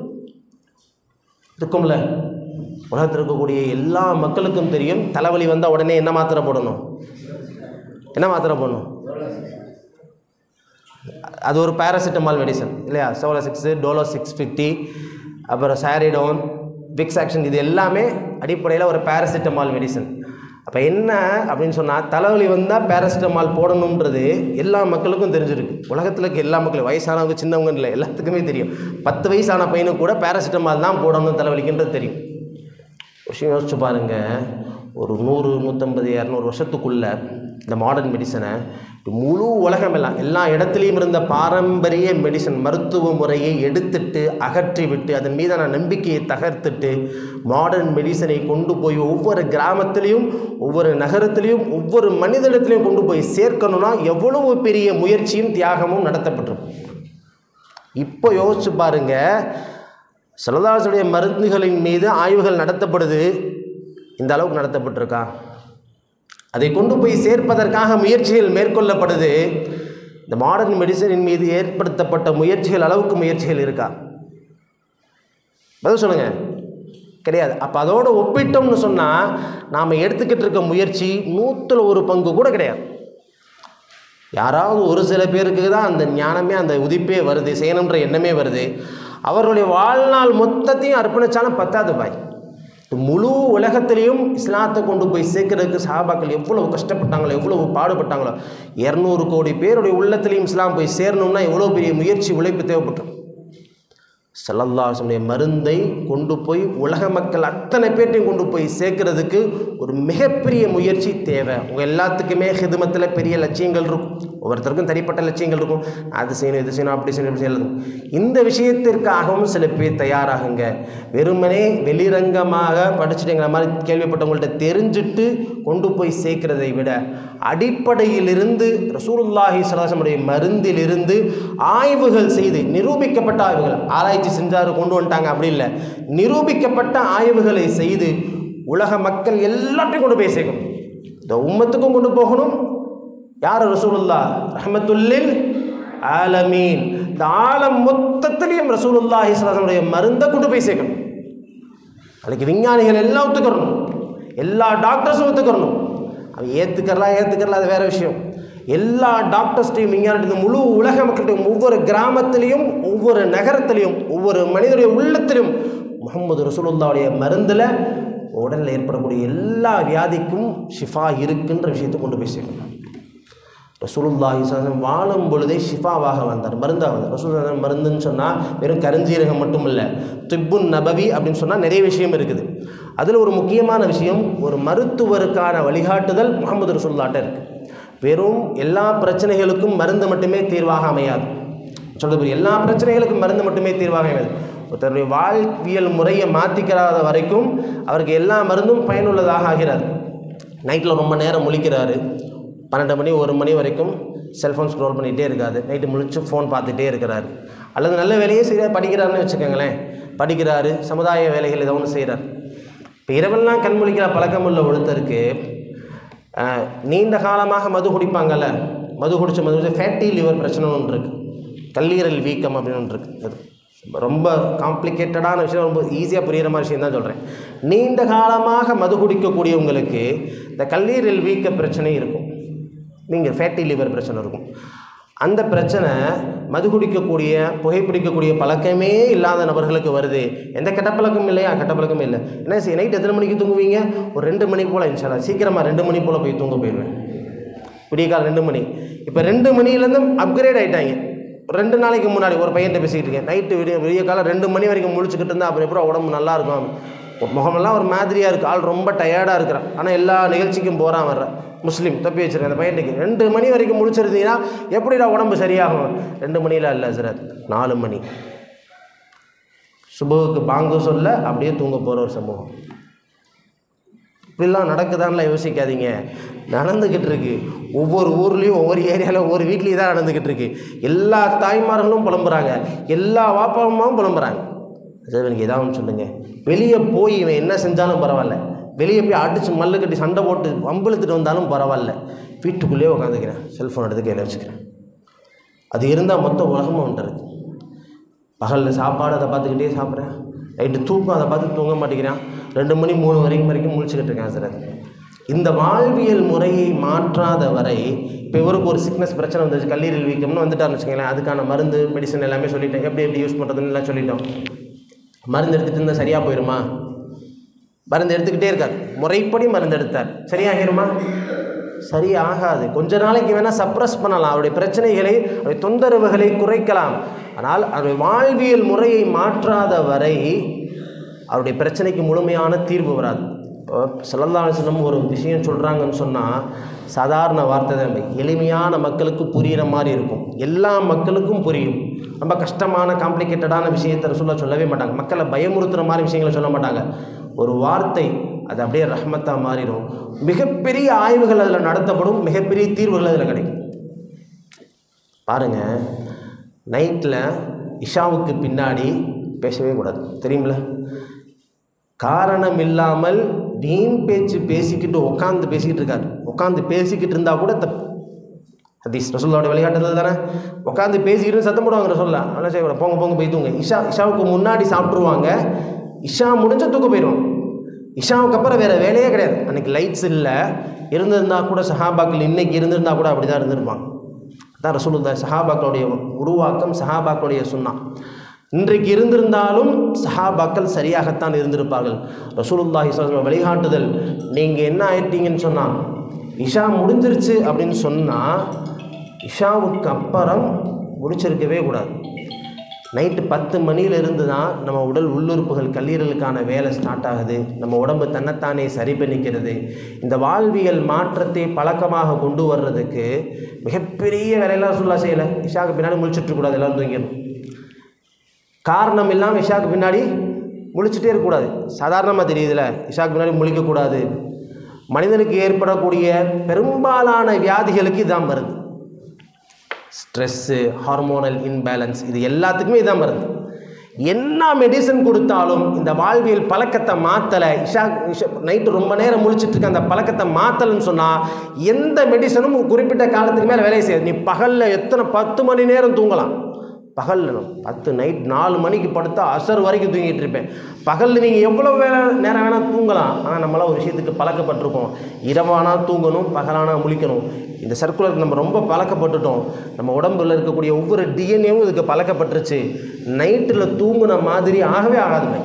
இருக்கும்ல. உலகத்தில் இருக்கக்கூடிய எல்லா மக்களுக்கும் தெரியும், தலைவலி வந்தால் உடனே என்ன மாத்திரை போடணும், அது ஒரு பேராசிட்டமால் மெடிசன் இல்லையா? சோலோசிக்ஸு, டோலோ 650, அப்புறம் சாரிடோன், விக்ஸ் ஆக்ஷன், இது எல்லாமே அடிப்படையில் ஒரு பேராசிட்டமால் மெடிசன். அப்போ என்ன அப்படின்னு சொன்னால், தலைவலி வந்தால் பேராசிட்டமால் போடணுன்றது எல்லா மக்களுக்கும் தெரிஞ்சிருக்கு. உலகத்தில் இருக்க எல்லா மக்களும், வயசானவங்க சின்னவங்க இல்லை, எல்லாத்துக்குமே தெரியும். 10 வயசான பையனுக்கு கூட பேராசிட்டமால் தான் போடணும் தலைவலிக்குன்றது தெரியும். விஷயம் யோசிச்சு பாருங்கள், ஒரு 100, 150, 200 வருஷத்துக்குள்ளே இந்த மாடர்ன் மெடிசனை முழு உலகமெல்லாம் எல்லா இடத்துலையும் இருந்த பாரம்பரிய மெடிசன் மருத்துவ முறையை எடுத்துட்டு அகற்றிவிட்டு அதன் மீதான நம்பிக்கையை தகர்த்துட்டு மாடர்ன் மெடிசனை கொண்டு போய் ஒவ்வொரு கிராமத்திலையும், ஒவ்வொரு நகரத்திலையும், ஒவ்வொரு மனிதனிடத்திலையும் கொண்டு போய் சேர்க்கணும்னா எவ்வளவு பெரிய முயற்சியும் தியாகமும் நடத்தப்பட்டிருக்கும். இப்போ யோசிச்சு பாருங்க, ஸல்லல்லாஹு மருந்துகளின் மீது ஆய்வுகள் நடத்தப்படுது, இந்த அளவுக்கு நடத்தப்பட்டிருக்கா? அதை கொண்டு போய் சேர்ப்பதற்காக முயற்சிகள் மேற்கொள்ளப்படுது. இந்த மாடர்ன் மெடிசனின் மீது ஏற்படுத்தப்பட்ட முயற்சிகள் அளவுக்கு முயற்சிகள் இருக்கா? பதில் சொல்லுங்கள். கிடையாது. அப்போ அதோடு ஒப்பிட்டோம்னு சொன்னால் நாம் எடுத்துக்கிட்டு இருக்க முயற்சி 100% பங்கு கூட கிடையாது. யாராவது ஒரு சில பேருக்கு தான் அந்த ஞானமே, அந்த உதிப்பே வருது, செய்யணுன்ற எண்ணமே வருது. அவர்களுடைய வாழ்நாள் மொத்தத்தையும் அர்ப்பணித்தாலும் பத்தாது பாய். முழு உலகத்திலையும் இஸ்லாத்தை கொண்டு போய் சேர்க்கறதுக்கு சஹாபாக்கள் எவ்வளவு கஷ்டப்பட்டாங்களோ, எவ்வளவு பாடுபட்டாங்களோ. 200 கோடி பேருடைய உள்ளத்திலையும் இஸ்லாம் போய் சேரணும்னா எவ்வளோ பெரிய முயற்சி, உழைப்பு தேவைப்பட்டோம். ஸல்லல்லாஹு அலைஹி வஸல்லம் மருந்தை கொண்டு போய் உலக மக்கள் அத்தனை பேர்ட்டையும் கொண்டு போய் சேர்க்கறதுக்கு ஒரு மிகப்பெரிய முயற்சி தேவை. உங்கள் எல்லாத்துக்குமே ஹிதுமத்தில் பெரிய லட்சியங்கள் இருக்கும், ஒவ்வொருத்தருக்கும் தனிப்பட்ட லட்சியங்கள் இருக்கும். அது செய்யணும், இது செய்யணும், அப்படி செய்யணும், இப்படி செய்யணும். இந்த விஷயத்திற்காகவும் சில பேர் தயாராகுங்க. வெறுமனே வெளிரங்கமாக படிச்சுட்டுங்கிற மாதிரி கேள்விப்பட்டவங்கள்ட்ட தெரிஞ்சுட்டு கொண்டு போய் சேர்க்கிறதை விட அடிப்படையிலிருந்து ரசூலுல்லாஹி ஸல்லல்லாஹு அலைஹி வஸல்லம் மருந்திலிருந்து ஆய்வுகள் செய்து நிரூபிக்கப்பட்ட ஆய்வுகள், ஆராய்ச்சி செஞ்சாரு கொண்டு வந்துட்டாங்க அப்படி இல்லை, நிரூபிக்கப்பட்ட ஆய்வுகளை செய்து உலக மக்கள் எல்லாத்தையும் கொண்டு போய் சேர்க்கணும். இந்த உம்மத்துக்கும் கொண்டு போகணும். யார்? ரசூலுல்லாஹ் ரஹ்மத்துல்லில் ஆலமீன். இந்த ஆலம் மொத்தத்திலையும் ரசூலுல்லாஹி ஸல்லல்லாஹு அலைஹி வஸல்லம் மருந்தை கொண்டு போய் சேர்க்கணும். அதுக்கு விஞ்ஞானிகள் எல்லாம் ஒத்துக்கிறணும், எல்லா டாக்டர்ஸும் ஒத்துக்கிறணும். அவன் ஏற்றுக்கறலாம் அது வேறு விஷயம். எல்லா டாக்டர்ஸ்டையும் விஞ்ஞானத்தையும் முழு உலக மக்கள்கிட்டையும் ஒவ்வொரு கிராமத்திலையும் ஒவ்வொரு நகரத்திலையும் ஒவ்வொரு மனிதனுடைய உள்ளத்திலும் முஹம்மது ரசூலுல்லாஹ்வுடைய மருந்தில் உடலில் ஏற்படக்கூடிய எல்லா வியாதிக்கும் ஷிஃபா இருக்குன்ற விஷயத்தை கொண்டு போய் சேர்க்கணும். ரசூலுல்லாஹி ஸல்லல்லாஹு அலைஹி வஸல்லம் வாழும் பொழுதே ஷிஃபாவாக வந்தார், மருந்தாக வந்தார். ரசூலுல்லாஹி மருந்துன்னு சொன்னால் வெறும் கருஞ்சீரகம் மட்டும் இல்லை, திப்புன் நபவி அப்படின்னு சொன்னால் நிறைய விஷயம் இருக்குது. அதில் ஒரு முக்கியமான விஷயம், ஒரு மருத்துவருக்கான வழிகாட்டுதல் முஹம்மது ரசூலுல்லாஹ்ட்ட இருக்குது. வெறும் எல்லா பிரச்சனைகளுக்கும் மருந்து மட்டுமே தீர்வாக அமையாது. சொல்கிறது எல்லா பிரச்சனைகளுக்கும் மருந்து மட்டுமே தீர்வாக அமையாது. ஒருத்தருடைய வாழ்வியல் முறையை மாற்றிக்கிறாத வரைக்கும் அவருக்கு எல்லா மருந்தும் பயனுள்ளதாக ஆகிறார். நைட்டில் ரொம்ப நேரம் முழிக்கிறாரு, 12 மணி 1 மணி வரைக்கும் செல்ஃபோன் ஸ்க்ரோல் பண்ணிகிட்டே இருக்காது, நைட்டு முழிச்சு ஃபோன் பார்த்துட்டே இருக்கிறாரு. அல்லது நல்ல வேலையே செய்கிறார், படிக்கிறாருன்னு வச்சுக்கோங்களேன், படிக்கிறாரு, சமுதாய வேலைகள் ஏதோ ஒன்று செய்கிறார். இப்போ இரவெல்லாம் கண் முழிக்கிற பழக்கம் உள்ள ஒருத்தருக்கு நீண்ட காலமாக மது குடிப்பாங்கள்ல, மது குடித்த ஃபேட்டி லிவர் பிரச்சனை ஒன்று இருக்குது, கல்லீரல் வீக்கம் அப்படின்னு ஒன்று இருக்குது. அது ரொம்ப காம்ப்ளிகேட்டடான விஷயம், ரொம்ப ஈஸியாக புரிகிற மாதிரி விஷயம் தான் சொல்கிறேன். நீண்ட காலமாக மது குடிக்கக்கூடியவங்களுக்கு இந்த கல்லீரல் வீக்க பிரச்சனை இருக்கும், நீங்கள் ஃபேட்டி லிவர் பிரச்சனை இருக்கும். அந்த பிரச்சனை மது குடிக்கக்கூடிய புகைப்பிடிக்கக்கூடிய பழக்கமே இல்லாத நபர்களுக்கு வருது. எந்த கெட்ட பழக்கமும் இல்லையா? கெட்ட பழக்கமே இல்லை. என்ன செய்ய, நைட் எத்தனை மணிக்கு தூங்குவீங்க? ஒரு 2 மணி போல் இன்ஷால்லா சீக்கிரமாக 2 மணி போல் போய் தூங்க போயிடுவேன். விடிய காலம் 2 மணி. இப்போ 2 மணிலேருந்து அப்கிரேட் ஆகிட்டாங்க. 2 நாளைக்கு முன்னாடி ஒரு பையன்கிட்ட பேசிக்கிட்டு இருக்கேன், நைட்டு விடிய காலம் 2 மணி வரைக்கும் முழிச்சுக்கிட்டு இருந்தால் அப்புறம் எப்போ உடம்பு நல்லாயிருக்கும், முகமெல்லாம் ஒரு மாதிரியாக இருக்குது, ஆள் ரொம்ப டயர்டாக இருக்கிறான், ஆனால் எல்லா நிகழ்ச்சிக்கும் போகிறான் வர்றேன், முஸ்லீம் தப்பி வச்சுருக்கேன். அந்த பையனுக்கு 2 மணி வரைக்கும் முடிச்சிருந்தீங்கன்னா எப்படிடா உடம்பு சரியாகும்? 2 மணியில் இல்லை ஹஸ்ரத், 4 மணி சுபுவுக்கு பாங்கு சொல்ல அப்படியே தூங்க போகிற ஒரு சமூகம். இப்படிலாம் நடக்குதான்லாம் யோசிக்காதீங்க, நடந்துக்கிட்டு இருக்கு. ஒவ்வொரு ஊர்லேயும் ஒவ்வொரு ஏரியாவில் ஒவ்வொரு வீட்லேயும் தான் நடந்துக்கிட்டு இருக்கு. எல்லா தாய்மார்களும் புலம்புறாங்க, எல்லா வாப்பாவும் புலம்புறாங்க. இவனுக்கு ஏதாவது சொல்லுங்கள், வெளியே போய் இவன் என்ன செஞ்சாலும் பரவாயில்ல, வெளியே போய் அடித்து மல்லு கட்டி சண்டை போட்டு வம்பிழுத்துட்டு வந்தாலும் பரவாயில்ல, வீட்டுக்குள்ளேயே உட்காந்துக்கிறேன், செல்ஃபோன் எடுத்து கையில் வச்சுக்கிறேன். அது இருந்தால் மொத்த உலகமும் வந்துடுது. பகலில் சாப்பாடு அதை பார்த்துக்கிட்டே சாப்பிட்றேன், நைட்டு தூக்கம் அதை பார்த்து தூங்க மாட்டேங்கிறான், 2 மணி 3 வரைக்கும் முழிச்சுக்கிட்டு இருக்கேன் சார். இந்த வாழ்வியல் முறையை மாற்றாத வரை, இப்போ இவருக்கு ஒரு சிக்னஸ் பிரச்சனை வந்துச்சு, கல்லீரல் வீக்கம்னு வந்துட்டார்னு வச்சுக்கோங்களேன், அதுக்கான மருந்து மெடிசன் எல்லாமே சொல்லிட்டேன், எப்படி யூஸ் பண்ணுறதுன்னு எல்லாம் சொல்லிட்டோம். மருந்து எடுத்துகிட்டு இருந்தால் சரியாக போயிடுமா? மருந்து எடுத்துக்கிட்டே இருக்கார், முறைப்படி மருந்து எடுத்தார், சரியாகிருமா? சரியாகாது. கொஞ்ச நாளைக்கு வேணால் சப்ரஸ் பண்ணலாம், அவருடைய பிரச்சனைகளை, அவருடைய தொந்தரவுகளை குறைக்கலாம். ஆனால் அவருடைய வாழ்வியல் முறையை மாற்றாத வரை அவருடைய பிரச்சனைக்கு முழுமையான தீர்வு வராது. இப்போ ஸல்லல்லாஹு அலைஹி வஸல்லம் ஒரு விஷயம் சொல்கிறாங்கன்னு சொன்னால் சாதாரண வார்த்தை தான், எளிமையான மக்களுக்கு புரிகிற மாதிரி இருக்கும், எல்லா மக்களுக்கும் புரியும். ரொம்ப கஷ்டமான காம்ப்ளிகேட்டடான விஷயத்தை ரசூலுல்லாஹ் சொல்லவே மாட்டாங்க, மக்களை பயமுறுத்துகிற மாதிரி விஷயங்களை சொல்ல மாட்டாங்க. ஒரு வார்த்தை அது அப்படியே ரஹ்மத்தாக மாறிடும். மிகப்பெரிய ஆய்வுகள் அதில் நடத்தப்படும், மிகப்பெரிய தீர்வுகள் அதில் கிடைக்கும். பாருங்கள், நைட்டில் இஷாவுக்கு பின்னாடி பேசவே கூடாது, தெரியுமில்ல? காரணம் இல்லாமல் வீண் பேச்சு பேசிக்கிட்டு உட்காந்து பேசிக்கிட்டு இருக்காரு, உட்காந்து பேசிக்கிட்டு இருந்தால் கூட தப்பு. ஹதீஸ் ரசூலுல்லாஹ்வுடைய வழிகாட்டுதல் தானே. உட்காந்து பேசிக்கிட்டு சத்தம் போடுவாங்க ரசூலுல்லாஹ், அதெல்லாம் செய்யக்கூடாது, போங்க போய் தூங்க. இஷாவுக்கு முன்னாடி சாப்பிட்ருவாங்க, இஷா முடிஞ்ச தூக்க போயிடுவாங்க. இஷாவுக்கு அப்புறம் வேறு வேலையே கிடையாது. அன்றைக்கி லைட்ஸ் இல்லை, இருந்திருந்தால் கூட சஹாபாக்கள் இன்றைக்கி இருந்திருந்தால் கூட அப்படி தான் இருந்திருப்பாங்க. அதான் ரசூலுல்லாஹ் சஹாபாக்களுடைய உருவாக்கம், சஹாபாக்களுடைய சுன்னா. இன்றைக்கு இருந்திருந்தாலும் சஹாபாக்கள் சரியாகத்தான் இருந்திருப்பார்கள். ரசூலுல்லாஹி ஸல்லல்லாஹு அலைஹி வஸல்லம் வழிகாட்டுதல், நீங்கள் என்ன ஆயிட்டீங்கன்னு சொன்னால், இஷா முடிஞ்சிருச்சு அப்படின்னு சொன்னால் இஷாவுக்கு அப்புறம் முடிச்சிருக்கவே கூடாது. நைட்டு 10 மணியிலிருந்து தான் நம்ம உடல் உள்ளுறுப்புகள் கல்லீரலுக்கான வேலை ஸ்டார்ட் ஆகுது, நம்ம உடம்பு தன்னைத்தானே சரி பண்ணிக்கிறது. இந்த வாழ்வியல் மாற்றத்தை பழக்கமாக கொண்டு வர்றதுக்கு மிகப்பெரிய வேலையெல்லாம் ரசூலுல்லாஹ் செய்யலை. இஷாவுக்கு பின்னாடி முழிச்சிட்ருக்கூடாது, எல்லோரும் தூங்கிடணும். காரணம் இல்லாமல் இஷாவுக்கு பின்னாடி முழிச்சிட்டே இருக்கக்கூடாது. சாதாரணமாக தெரியுதுல, இஷாவுக்கு பின்னாடி முழிக்கக்கூடாது. மனிதனுக்கு ஏற்படக்கூடிய பெரும்பாலான வியாதிகளுக்கு இதான் வருது. ஸ்ட்ரெஸ்ஸு, ஹார்மோனல் இன்பேலன்ஸ், இது எல்லாத்துக்குமே இதான் வருது. என்ன மெடிசன் கொடுத்தாலும் இந்த வாழ்வியல் பழக்கத்தை மாற்றலை, நைட்டு ரொம்ப நேரம் முழிச்சிட்டு இருக்க அந்த பழக்கத்தை மாற்றலைன்னு சொன்னால் எந்த மெடிசனும் குறிப்பிட்ட காலத்துக்கு மேலே வேலையை செய்யாது. நீ பகலில் எத்தனை 10 மணி நேரம் தூங்கலாம், பகலில் 10 நைட் 4 மணிக்கு படுத்தா அசர் வரைக்கும் தூங்கிட்டு இருப்பேன். பகலில் நீங்கள் எவ்வளோ நேரம் வேணால் தூங்கலாம். ஆனால் நம்மளாம் ஒரு விஷயத்துக்கு பழக்கப்பட்டிருக்கோம். இரவானா தூங்கணும், பகலானா முழிக்கணும். இந்த சர்க்குலருக்கு நம்ம ரொம்ப பழக்கப்பட்டுட்டோம். நம்ம உடம்புல இருக்கக்கூடிய ஒவ்வொரு டிஎன்ஏவும் இதுக்கு பழக்கப்பட்டுருச்சு. நைட்டில் தூங்குன மாதிரி ஆகவே ஆகாதுங்க.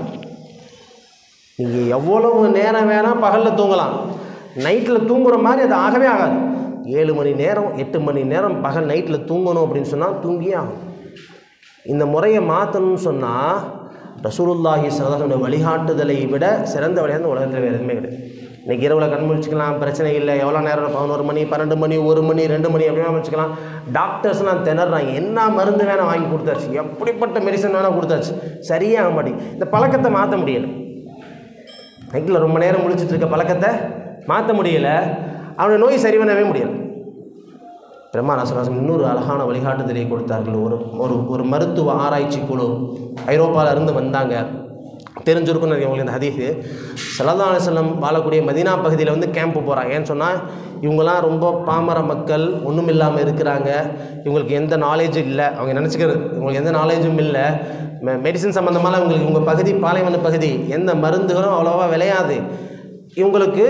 நீங்கள் எவ்வளவு நேரம் வேணால் பகலில் தூங்கலாம், நைட்டில் தூங்குகிற மாதிரி அது ஆகவே ஆகாது. 7 மணி நேரம் 8 மணி நேரம் பகல் நைட்டில் தூங்கணும் அப்படின்னு சொன்னால் தூங்கியே ஆகும். இந்த முறையை மாற்றணும்னு சொன்னால் ரசூலுல்லாஹி ஸல்லல்லாஹு அலைஹி வஸல்லம் வழிகாட்டுதலை விட சிறந்த வழியாக உலகத்தில் வேறு எதுவுமே கிடையாது. இன்றைக்கி இரவில் கண் முழிச்சிக்கலாம், பிரச்சனை இல்லை. எவ்வளோ நேரம் 11 மணி 12 மணி 1 மணி 2 மணி அப்படின்னா முடிச்சுக்கலாம். டாக்டர்ஸ்லாம் திணறாங்க. என்ன மருந்து வேணால் வாங்கி கொடுத்தாச்சு, எப்படிப்பட்ட மெடிசன் வேணால் கொடுத்தாச்சு, சரியாக மாட்டேங்குது. இந்த பழக்கத்தை மாற்ற முடியலை. நைட்டில் ரொம்ப நேரம் முழிச்சிட்டு இருக்க பழக்கத்தை மாற்ற முடியலை. அவனுடைய நோய் சரி பண்ணவே முடியலை. பெருமானார் ஸல்லல்லாஹு அலைஹி வஸல்லம் இன்னொரு அழகான வழிகாட்டுதலை கொடுத்தார்கள். ஒரு மருத்துவ ஆராய்ச்சி குழு ஐரோப்பாவில் இருந்து வந்தாங்க. தெரிஞ்சிருக்குன்னு உங்களுக்கு இந்த ஹதீஸ். ஸல்லல்லாஹு அலைஹி வஸல்லம் வாழக்கூடிய மதீனா பகுதியில் வந்து கேம்ப்பு போகிறாங்க. ஏன்னு சொன்னால் இவங்களாம் ரொம்ப பாமர மக்கள், ஒன்றும் இல்லாமல் இருக்கிறாங்க. இவங்களுக்கு எந்த நாலேஜும் இல்லை. அவங்க நினச்சிக்கிறது இவங்களுக்கு எந்த நாலேஜும் இல்லை. மெடிசன் சம்மந்தமாக இவங்களுக்கு உங்கள் பகுதி பாலைவன பகுதி, எந்த மருந்துகளும் அவ்வளோவா விளையாது. இவங்களுக்கு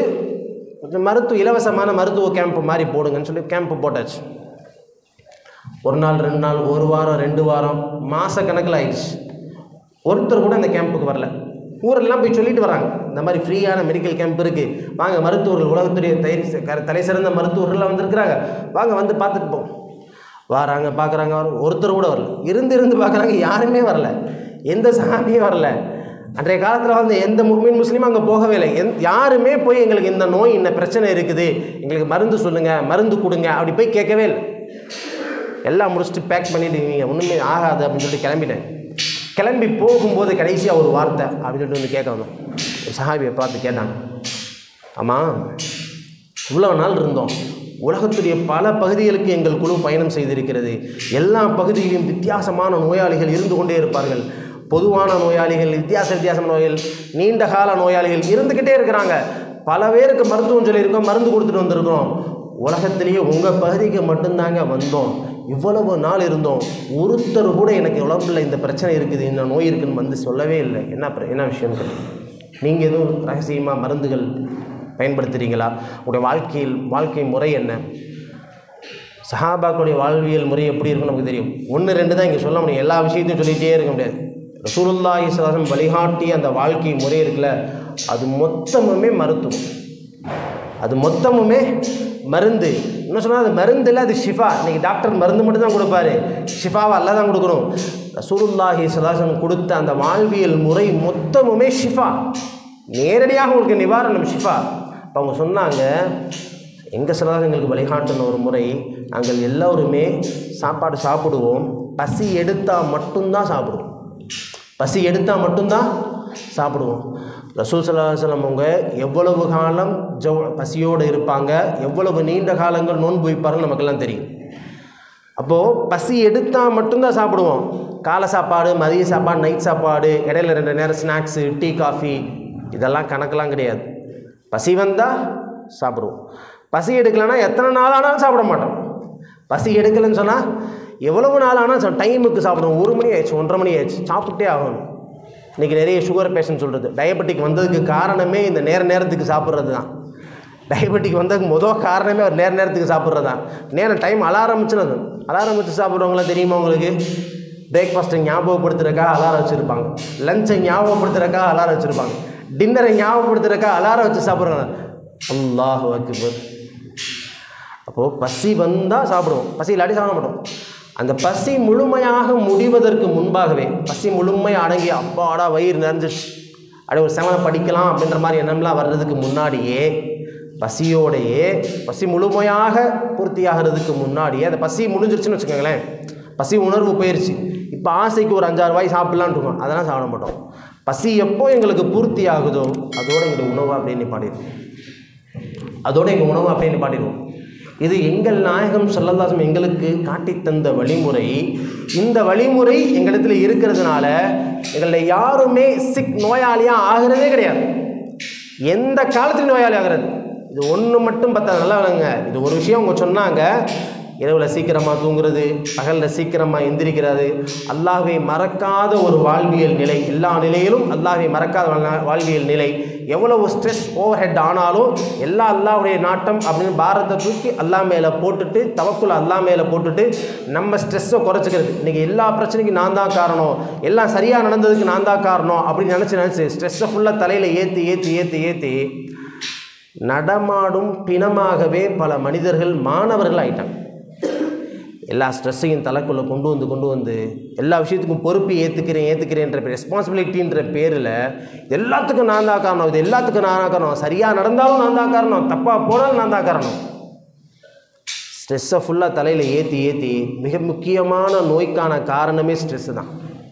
இலவசமான மருத்துவ கேம்ப் மாதிரி போடுங்கன்னு சொல்லி கேம்ப்பு போட்டாச்சு. 1 நாள் 2 நாள் 1 வாரம் 2 வாரம் மாத கணக்கில் ஆயிடுச்சு. ஒருத்தர் கூட இந்த கேம்புக்கு வரல. ஊரெல்லாம் போய் சொல்லிட்டு வராங்க, இந்த மாதிரி ஃப்ரீயான மெடிக்கல் கேம்ப் இருக்குது, வாங்க மருத்துவர்கள் உலகத்துடைய தலை சிறந்த மருத்துவர்கள்லாம் வந்திருக்கிறாங்க, வாங்க வந்து பார்த்துட்டு போவோம். வராங்க, பார்க்குறாங்க, ஒருத்தர் கூட வரல. இருந்து பார்க்குறாங்க, யாருமே வரல. எந்த சஹாபியும் வரல. அன்றைய காலத்தில் வந்து எந்த முஸ்லீமும் அங்கே போகவே இல்லை. யாருமே போய் எங்களுக்கு இந்த நோய் இந்த பிரச்சனை இருக்குது, எங்களுக்கு மருந்து சொல்லுங்கள், மருந்து கொடுங்க அப்படி போய் கேட்கவே இல்லை. எல்லாம் முடிச்சுட்டு பேக் பண்ணிட்டு நீங்கள் ஒன்றுமே ஆகாது அப்படின்னு சொல்லிட்டு கிளம்பிட்டேன். கிளம்பி போகும்போது கடைசியாக ஒரு வார்த்தை அப்படின்னு சொல்லிட்டு வந்து கேட்க வந்தோம். ஒரு சஹாபியை பார்த்து கேட்டாங்க, ஆமாம் இவ்வளோ நாள் இருந்தோம், உலகத்துடைய பல பகுதிகளுக்கு எங்கள் குழு பயணம் செய்திருக்கிறது. எல்லா பகுதியிலும் வித்தியாசமான நோயாளிகள் இருந்து கொண்டே இருப்பார்கள். பொதுவான நோயாளிகள், வித்தியாசமான நோயாளிகள், நீண்ட கால நோயாளிகள் இருந்துக்கிட்டே இருக்கிறாங்க. பல பேருக்கு மருத்துவம் சொல்லியிருக்கோம், மருந்து கொடுத்துட்டு வந்திருக்கிறோம். உலகத்திலேயே உங்கள் பகுதிக்கு மட்டும்தாங்க வந்தோம், இவ்வளவு நாள் இருந்தோம், ஒருத்தர் கூட எனக்கு உடம்புல இந்த பிரச்சனை இருக்குது, இந்த நோய் இருக்குதுன்னு வந்து சொல்லவே இல்லை. என்ன விஷயம்? நீங்கள் எதுவும் ரகசியமாக மருந்துகள் பயன்படுத்துகிறீங்களா? உங்களுடைய வாழ்க்கை முறை என்ன? சஹாபாக்களுடைய வாழ்வியல் முறை எப்படி இருக்குன்னு நமக்கு தெரியும். 1 2 தான் இங்கே சொல்ல முடியும், எல்லா விஷயத்தையும் சொல்லிகிட்டே இருக்க முடியாது. ரசூலுல்லாஹி ஸல்லல்லாஹு அலைஹி வஸல்லம் வழிகாட்டிய அந்த வாழ்க்கை முறை இருக்குல்ல, அது மொத்தமுமே மருத்துவம், அது மொத்தமுமே மருந்து. இன்னும் சொன்னால் அது மருந்து இல்லை, அது ஷிஃபா. இன்றைக்கி டாக்டர் மருந்து மட்டும் தான் கொடுப்பாரு, ஷிஃபாவை அல்லா தான் கொடுக்கணும். ரசூலுல்லாஹி ஸல்லல்லாஹு அலைஹி வஸல்லம் கொடுத்த அந்த வாழ்வியல் முறை மொத்தமுமே ஷிஃபா, நேரடியாக உங்களுக்கு நிவாரணம், ஷிஃபா. இப்போ அவங்க சொன்னாங்க, எங்கள் ஸல்லல்லாஹு எங்களுக்கு வழிகாட்டின ஒரு முறை, நாங்கள் எல்லோருமே சாப்பாடு சாப்பிடுவோம், பசி எடுத்தால் மட்டும்தான் சாப்பிடுவோம், பசி எடுத்தால் மட்டும்தான் சாப்பிடுவோம். ரசூல் ஸல்லல்லாஹு அலைஹி வஸல்லம் அவங்க எவ்வளவு காலம் பசியோடு இருப்பாங்க, எவ்வளவு நீண்ட காலங்கள் நோன்பு வைப்பார்கள் நமக்கெல்லாம் தெரியும். அப்போது பசி எடுத்தால் மட்டும்தான் சாப்பிடுவோம். காலை சாப்பாடு, மதிய சாப்பாடு, நைட் சாப்பாடு, இடையில 2 நேரம் ஸ்நாக்ஸு, டீ காஃபி, இதெல்லாம் கணக்கெல்லாம் கிடையாது. பசி வந்தால் சாப்பிடுவோம். பசி எடுக்கலைன்னா எத்தனை நாள் ஆனாலும் சாப்பிட மாட்டோம். பசி எடுக்கலைன்னு சொன்னால் எவ்வளவு நாள் ஆனால் டைமுக்கு சாப்பிடுவோம். 1 மணி ஆயிடுச்சு, 1:30 மணி ஆயிடுச்சு, சாப்பிட்டே ஆகணும். இன்றைக்கி நிறைய சுகர் பேஷண்ட் சொல்கிறது, டயபெட்டிக் வந்ததுக்கு காரணமே இந்த நேரத்துக்கு சாப்பிட்றது தான். டயபெட்டிக் வந்ததுக்கு முதல் காரணமே ஒரு நேரத்துக்கு சாப்பிட்றது தான். டைம் அலாரம் வச்சு சாப்பிட்றவங்களாம் தெரியுமா உங்களுக்கு? பிரேக்ஃபாஸ்ட்டை ஞாபகப்படுத்துறக்கா அலாரம் வச்சுருப்பாங்க, லஞ்சை ஞாபகப்படுத்துறக்கா அலாரம் வச்சுருப்பாங்க, டின்னரை ஞாபகப்படுத்துறக்கா அலாரம் வச்சு சாப்பிட்றாங்க. அல்லாஹ் அக்பர். அப்போது பசி வந்தால் சாப்பிடுவோம், பசி இல்லாட்டி சாப்பிட மாட்டோம். அந்த பசி முழுமையாக முடிவதற்கு முன்பாகவே, பசி முழுமையாக அடங்கி அப்பாடா வயிறு நிறைஞ்சிச்சு, அப்படியே ஒரு செவனை படிக்கலாம் அப்படின்ற மாதிரி எண்ணம்லாம் வர்றதுக்கு முன்னாடியே, பசியோடையே பசி முழுமையாக பூர்த்தியாகிறதுக்கு முன்னாடியே, அந்த பசி முடிஞ்சிருச்சுன்னு வச்சுக்கோங்களேன், பசி உணர்வு போயிடுச்சு, இப்போ ஆசைக்கு ஒரு 5-6 வாய் சாப்பிட்லான்னு இருக்கோம், அதெல்லாம் சாப்பிட மாட்டோம். பசி எப்போ எங்களுக்கு பூர்த்தி ஆகுதோ அதோடு எங்களுக்கு உணவு அப்படின்னு நிப்பாட்டிடுவோம், அதோடு எங்கள் உணவு அப்படின்னு நிப்பாட்டிடுவோம். இது எங்கள் நாயகம் ஸல்லல்லாஹு அலைஹி வஸல்லம் எங்களுக்கு காட்டித்தந்த வழிமுறை. இந்த வழிமுறை எங்களிடத்தில் இருக்கிறதுனால எங்களை யாருமே நோயாளியாக ஆகிறதே கிடையாது, எந்த காலத்துலையும் நோயாளி ஆகிறது. இது ஒன்று மட்டும் பார்த்தா நல்லா இல்லைங்க. இது ஒரு விஷயம் அவங்க சொன்னாங்க, இரவில் சீக்கிரமாக தூங்குறது, பகலில் சீக்கிரமாக எந்திரிக்கிறது, அல்லாஹ்வை மறக்காத ஒரு வாழ்வியல் நிலை, எல்லா நிலையிலும் அல்லாஹ்வை மறக்காத வாழ்வியல் நிலை. எவ்வளவு ஸ்ட்ரெஸ் ஓவர் ஹெட் ஆனாலும் எல்லாம் அல்லாஹ்வுடைய நாட்டம் அப்படின்னு பாரத்தை தூக்கி அல்லாஹ் மேலே போட்டுட்டு, தவக்குல் அல்லாஹ் மேலே போட்டுட்டு நம்ம ஸ்ட்ரெஸ்ஸை குறைச்சிக்கிறது. இன்றைக்கி எல்லா பிரச்சனைக்கும் நான் தான் காரணம், எல்லாம் சரியாக நடந்ததுக்கு நான் தான் காரணம் அப்படின்னு நினச்சி ஸ்ட்ரெஸ்ஸை ஃபுல்லாக தலையில் ஏற்றி நடமாடும் பிணமாகவே பல மனிதர்கள் மாணவர்கள் ஆகிட்டாங்க. எல்லா ஸ்ட்ரெஸ்ஸையும் தலைக்குள்ளே கொண்டு வந்து எல்லா விஷயத்துக்கும் பொறுப்பு ஏற்றுக்கிறேன்ற ரெஸ்பான்சிபிலிட்டின்ற பேரில் எல்லாத்துக்கும் நான் தான் காரணம், இது எல்லாத்துக்கும் நான் தான் காரணம், சரியாக நடந்தாலும் நான் தான் காரணம், தப்பாக போனாலும் நான் தான் காரணம். ஸ்ட்ரெஸ்ஸை ஃபுல்லாக தலையில் ஏற்றி மிக முக்கியமான நோய்க்கான காரணமே ஸ்ட்ரெஸ்ஸு தான்.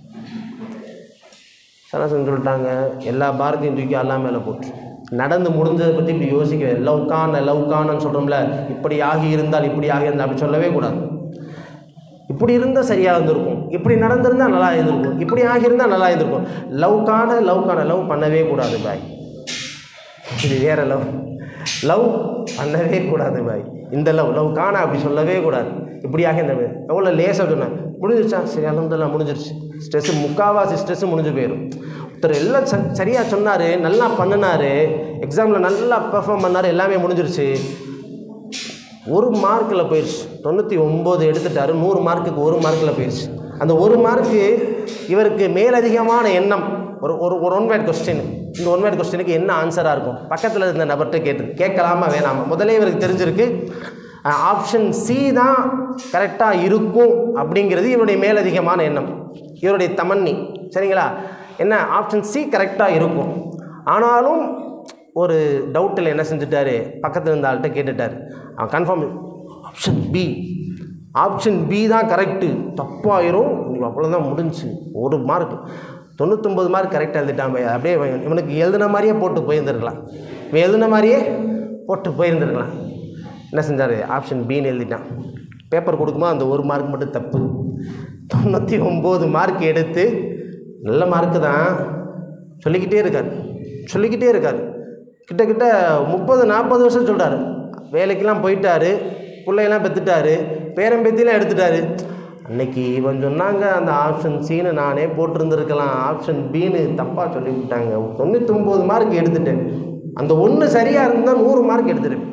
சனசன் சொல்லிட்டாங்க, எல்லா பாரத்தையும் தூக்கி அல்லா மேலே போட்டு நடந்து முடிஞ்சதை பற்றி இப்படி யோசிக்க, லவ்கான்னு சொல்கிறோம்ல, இப்படி ஆகி இருந்தால் அப்படி சொல்லவே கூடாது. இப்படி இருந்தால் சரியாக இருந்திருக்கும், இப்படி நடந்திருந்தால் நல்லா இருந்திருக்கும், இப்படி ஆகியிருந்தால் நல்லா இருந்திருக்கும். லவ் பண்ணவே கூடாது பாய். இது வேறு லவ் பண்ணவே கூடாது பாய். இந்த லவ் காண அப்படி சொல்லவே கூடாது. இப்படியாக இந்த எவ்வளோ லேசாக சொன்னேன், முடிஞ்சிருச்சா, சரி அல்ஹம்துலில்லாஹ் முடிஞ்சிருச்சு. ஸ்ட்ரெஸ்ஸு முக்கால்வாசி ஸ்ட்ரெஸ்ஸு முடிஞ்சு போயிடும். ஒருத்தர் எல்லாம் சரியாக சொன்னார், நல்லா பண்ணினார், எக்ஸாமில் நல்லா பெர்ஃபார்ம் பண்ணார், எல்லாமே முடிஞ்சிருச்சு. 1 மார்க்கில் போயிடுச்சு. 99 எடுத்துட்டார், 100 மார்க்குக்கு 1 மார்க்கில் போயிடுச்சு. அந்த 1 மார்க்கு இவருக்கு மேலதிகமான எண்ணம். ஒரு ஒன் வேர்ட் கொஸ்டின், இந்த ஒன் வேர்ட் கொஸ்டினுக்கு என்ன ஆன்சராக இருக்கும் பக்கத்தில் இருந்த நபர்கிட்ட கேட்கலாமா வேணாமா? முதலே இவருக்கு தெரிஞ்சிருக்கு ஆப்ஷன் சி தான் கரெக்டாக இருக்கும் அப்படிங்கிறது இவருடைய மேலதிகமான எண்ணம், இவருடைய தமன்னி. சரிங்களா? என்ன ஆப்ஷன் சி கரெக்டாக இருக்கும். ஆனாலும் ஒரு டவுட்டில் என்ன செஞ்சுட்டாரு, பக்கத்தில் இருந்த ஆள்கிட்ட கேட்டுட்டார். அவன் கன்ஃபார்ம் ஆப்ஷன் பி தான் கரெக்டு, தப்பாயிரும், அவ்வளோதான் முடிஞ்சு. 1 மார்க் 99 மார்க் கரெக்டாக எழுதிட்டான். அப்படியே இவனுக்கு எழுதின மாதிரியே போட்டு போயிருந்துருக்கலாம். இவன் எழுதின மாதிரியே போட்டு போயிருந்துருக்கலாம். என்ன செஞ்சார், ஆப்ஷன் பின்னு எழுதிட்டான். பேப்பர் கொடுக்கும்போது அந்த 1 மார்க் மட்டும் தப்பு. 99 மார்க் எடுத்து நல்ல மார்க்கு தான் சொல்லிக்கிட்டே இருக்கார். கிட்டத்தட்ட 30-40 வருஷம் சொல்கிறார். வேலைக்கெல்லாம் போயிட்டார், பிள்ளையெல்லாம் பெற்றுட்டார், பேரம்பேத்திலாம் எடுத்துட்டார். அன்னைக்கு இவன் சொன்னாங்க அந்த ஆப்ஷன் சின்னு நானே போட்டிருந்துருக்கலாம், ஆப்ஷன் பின்னு தப்பாக சொல்லிவிட்டாங்க. 99 மார்க் எடுத்துட்டேன், அந்த 1 சரியாக இருந்தால் 100 மார்க் எடுத்துட்டேன்.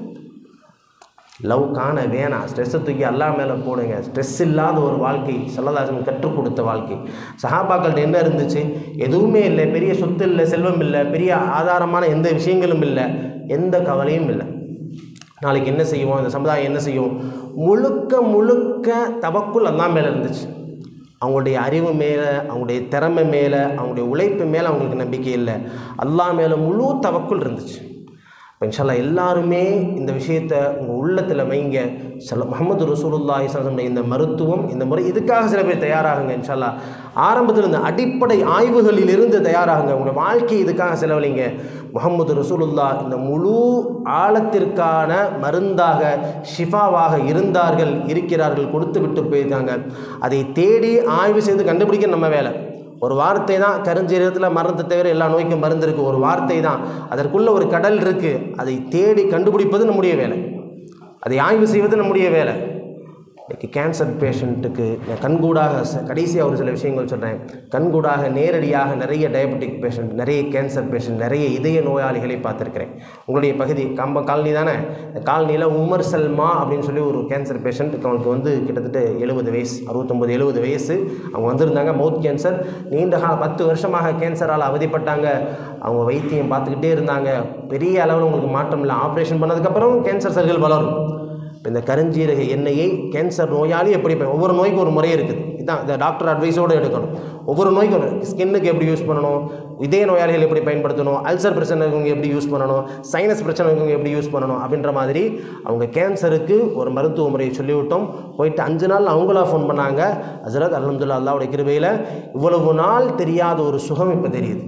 லவ் காண வேணாம், ஸ்ட்ரெஸ்ஸை தூக்கி அல்லா மேலே போடுங்க. ஸ்ட்ரெஸ் இல்லாத ஒரு வாழ்க்கை ஸல்லல்லாஹு அலைஹி வஸல்லம் கற்றுக் கொடுத்த வாழ்க்கை. சஹாபாக்கள்கிட்ட என்ன இருந்துச்சு? எதுவுமே இல்லை, பெரிய சொத்து இல்லை, செல்வம் இல்லை, பெரிய ஆதாரமான எந்த விஷயங்களும் இல்லை, எந்த கவலையும் இல்லை. நாளைக்கு என்ன செய்வோம், இந்த சமுதாயம் என்ன செய்யும், முழுக்க தவக்குல் அல்லாஹ் மேலே இருந்துச்சு. அவங்களுடைய அறிவு மேலே, அவங்களுடைய திறமை மேலே, அவங்களுடைய உழைப்பு மேலே அவங்களுக்கு நம்பிக்கை இல்லை, அல்லாஹ் மேலே முழு தவக்குல் இருந்துச்சு. இப்போ இன்ஷா அல்லாஹ் எல்லாருமே இந்த விஷயத்தை உங்கள் உள்ளத்தில் வைங்க. முஹம்மது ரசூலுல்லாஹி ஸல்லல்லாஹு அலைஹி வஸல்லம் இந்த மருத்துவம், இந்த முறை, இதுக்காக சில பேர் தயாராகுங்க. இன்ஷா அல்லாஹ் ஆரம்பத்தில் இந்த அடிப்படை ஆய்வுகளிலிருந்து தயாராகுங்க. உங்களுடைய வாழ்க்கை இதுக்காக செலவழிங்க. முஹம்மது ரசூலுல்லாஹ் இந்த முழு ஆழத்திற்கான மருந்தாக, ஷிஃபாவாக இருக்கிறார்கள், கொடுத்து விட்டு போயிருக்காங்க. அதை தேடி ஆய்வு செய்து கண்டுபிடிக்க நம்ம வேலை. ஒரு வார்த்தை தான், கருஞ்சீரகத்தில் மரணத்தை தவிர எல்லா நோய்க்கும் மருந்து இருக்குது, ஒரு வார்த்தை தான், அதற்குள்ளே ஒரு கடல் இருக்குது. அதை தேடி கண்டுபிடிப்பது நம்முடைய வேலை, அதை ஆய்வு செய்வது நம்முடைய வேலை. இன்றைக்கி கேன்சர் பேஷண்ட்டுக்கு நான் கண்கூடாக கடைசியாக ஒரு சில விஷயங்கள் சொல்கிறேன். கண்கூடாக நேரடியாக நிறைய டயபெட்டிக் பேஷண்ட், நிறைய கேன்சர் பேஷண்ட், நிறைய இதய நோயாளிகளை பார்த்துருக்கிறேன். உங்களுடைய பகுதி காலனி தானே, காலனியில் உமர் சல்மா அப்படின்னு சொல்லி ஒரு கேன்சர் பேஷண்ட், அவங்களுக்கு கிட்டத்தட்ட 70 வயசு, 69-70 வயசு. அவங்க வந்திருந்தாங்க, மவுத் கேன்சர், நீண்ட 10 வருஷமாக கேன்சரால் அவதிப்பட்டாங்க. அவங்க வைத்தியம் பார்த்துக்கிட்டே இருந்தாங்க. பெரிய அளவில் உங்களுக்கு மாற்றம் இல்லை. ஆப்ரேஷன் பண்ணதுக்கப்புறம் கேன்சர் செல்கள் வளரும். இந்த கருஞ்சீரக எண்ணெயை கேன்சர் நோயாளி எப்படி, ஒவ்வொரு நோய்க்கும் ஒரு முறை இருக்குது. இதுதான் இந்த டாக்டர் அட்வைஸோடு எடுக்கணும். ஒவ்வொரு நோய்க்கும் ஸ்கின்னுக்கு எப்படி யூஸ் பண்ணணும், இதய நோயாளிகள் எப்படி பயன்படுத்தணும், அல்சர் பிரச்சனை இருக்கவங்க எப்படி யூஸ் பண்ணணும், சைனஸ் பிரச்சனை இருக்கவங்க எப்படி யூஸ் பண்ணணும் அப்படின்ற மாதிரி அவங்க கேன்சருக்கு ஒரு மருத்துவ முறையை சொல்லிவிட்டோம். போயிட்டு 5 நாள் அவங்களா ஃபோன் பண்ணாங்க. ஹஸரத் அல்ஹம்துலில்லாஹ் அல்லாஹ்வுடைய கிருபையில் இவ்வளவு நாள் தெரியாத ஒரு சுகம் இப்போ தெரியுது.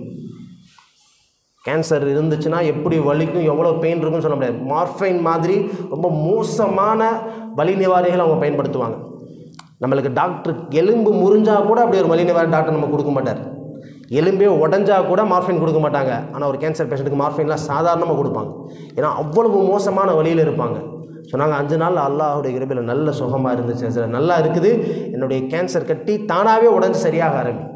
கேன்சர் இருந்துச்சுன்னா எப்படி வலிக்கும், எவ்வளோ பெயின் இருக்குன்னு சொல்ல முடியாது. மார்ஃபைன் மாதிரி ரொம்ப மோசமான வலி நிவாரிகள் அவங்க பயன்படுத்துவாங்க. நம்மளுக்கு டாக்டர் எலும்பு முறிஞ்சால் கூட அப்படி ஒரு வலி நிவாரி டாக்டர் நம்ம கொடுக்க மாட்டார். எலும்பே உடஞ்சா கூட மார்ஃபைன் கொடுக்க மாட்டாங்க. ஆனால் ஒரு கேன்சர் பேஷண்ட்டுக்கு மார்ஃபைன்லாம் சாதாரணமாக கொடுப்பாங்க. ஏன்னா அவ்வளவு மோசமான வழியில் இருப்பாங்க. சொன்னாங்க 5 நாள் அல்லாஹுடைய கிருபையில் நல்ல சுகமாக இருந்துச்சு சார், நல்லா இருக்குது, என்னுடைய கேன்சர் கட்டி தானாகவே உடஞ்சி சரியாக ஆரம்பி.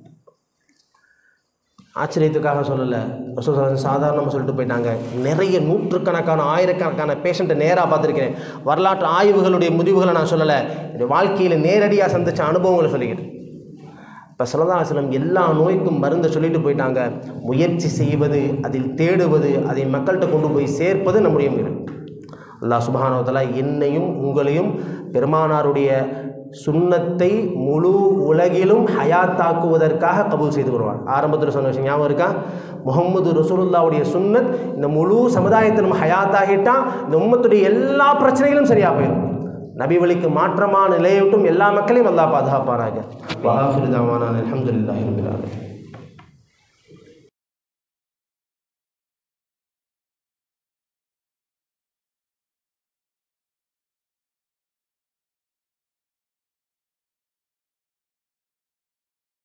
ஆச்சரியத்துக்காக சொல்லலை, சாதாரணமாக சொல்லிட்டு போயிட்டாங்க. நிறைய நூற்றுக்கணக்கான ஆயிரக்கணக்கான பேஷண்ட்டை நேராக பார்த்துருக்கிறேன். வரலாற்று ஆய்வுகளுடைய முடிவுகளை நான் சொல்லலை, என்னுடைய வாழ்க்கையில் நேரடியாக சந்தித்த அனுபவங்களை சொல்லிக்கிட்டு. இப்போ ஸல்லல்லாஹு அலைஹி வஸல்லம் எல்லா நோய்க்கும் மருந்தை சொல்லிட்டு போயிட்டாங்க. முயற்சி செய்வது, அதில் தேடுவது, அதை மக்கள்கிட்ட கொண்டு போய் சேர்ப்பது நம்முடைய முயற்சி. அல்லாஹ் சுப்ஹானஹு வ தஆலா என்னையும் உங்களையும் பெருமானாருடைய சுன்னத்தை முழு உலகிலும் ஹயாத்தாக்குவதற்காக கபூல் செய்து வருவான். ஆரம்பத்தில் சொன்ன விஷயம் ஞாபகம் இருக்கா? முஹம்மது ரசூலுல்லாவுடைய சுன்னத் இந்த முழு சமுதாயத்தை நம்ம ஹயாத்தாகிட்டால் இந்த உம்மத்துடைய எல்லா பிரச்சனைகளும் சரியாக போயிடும். நபி வழிக்கு மாற்றமான நிலையை விட்டும் எல்லா மக்களையும் அல்லாஹ் பாதுகாப்பானாக. வஆகிரு தஅவானா அல்ஹம்துலில்லாஹி ரப்பில் ஆலமீன்.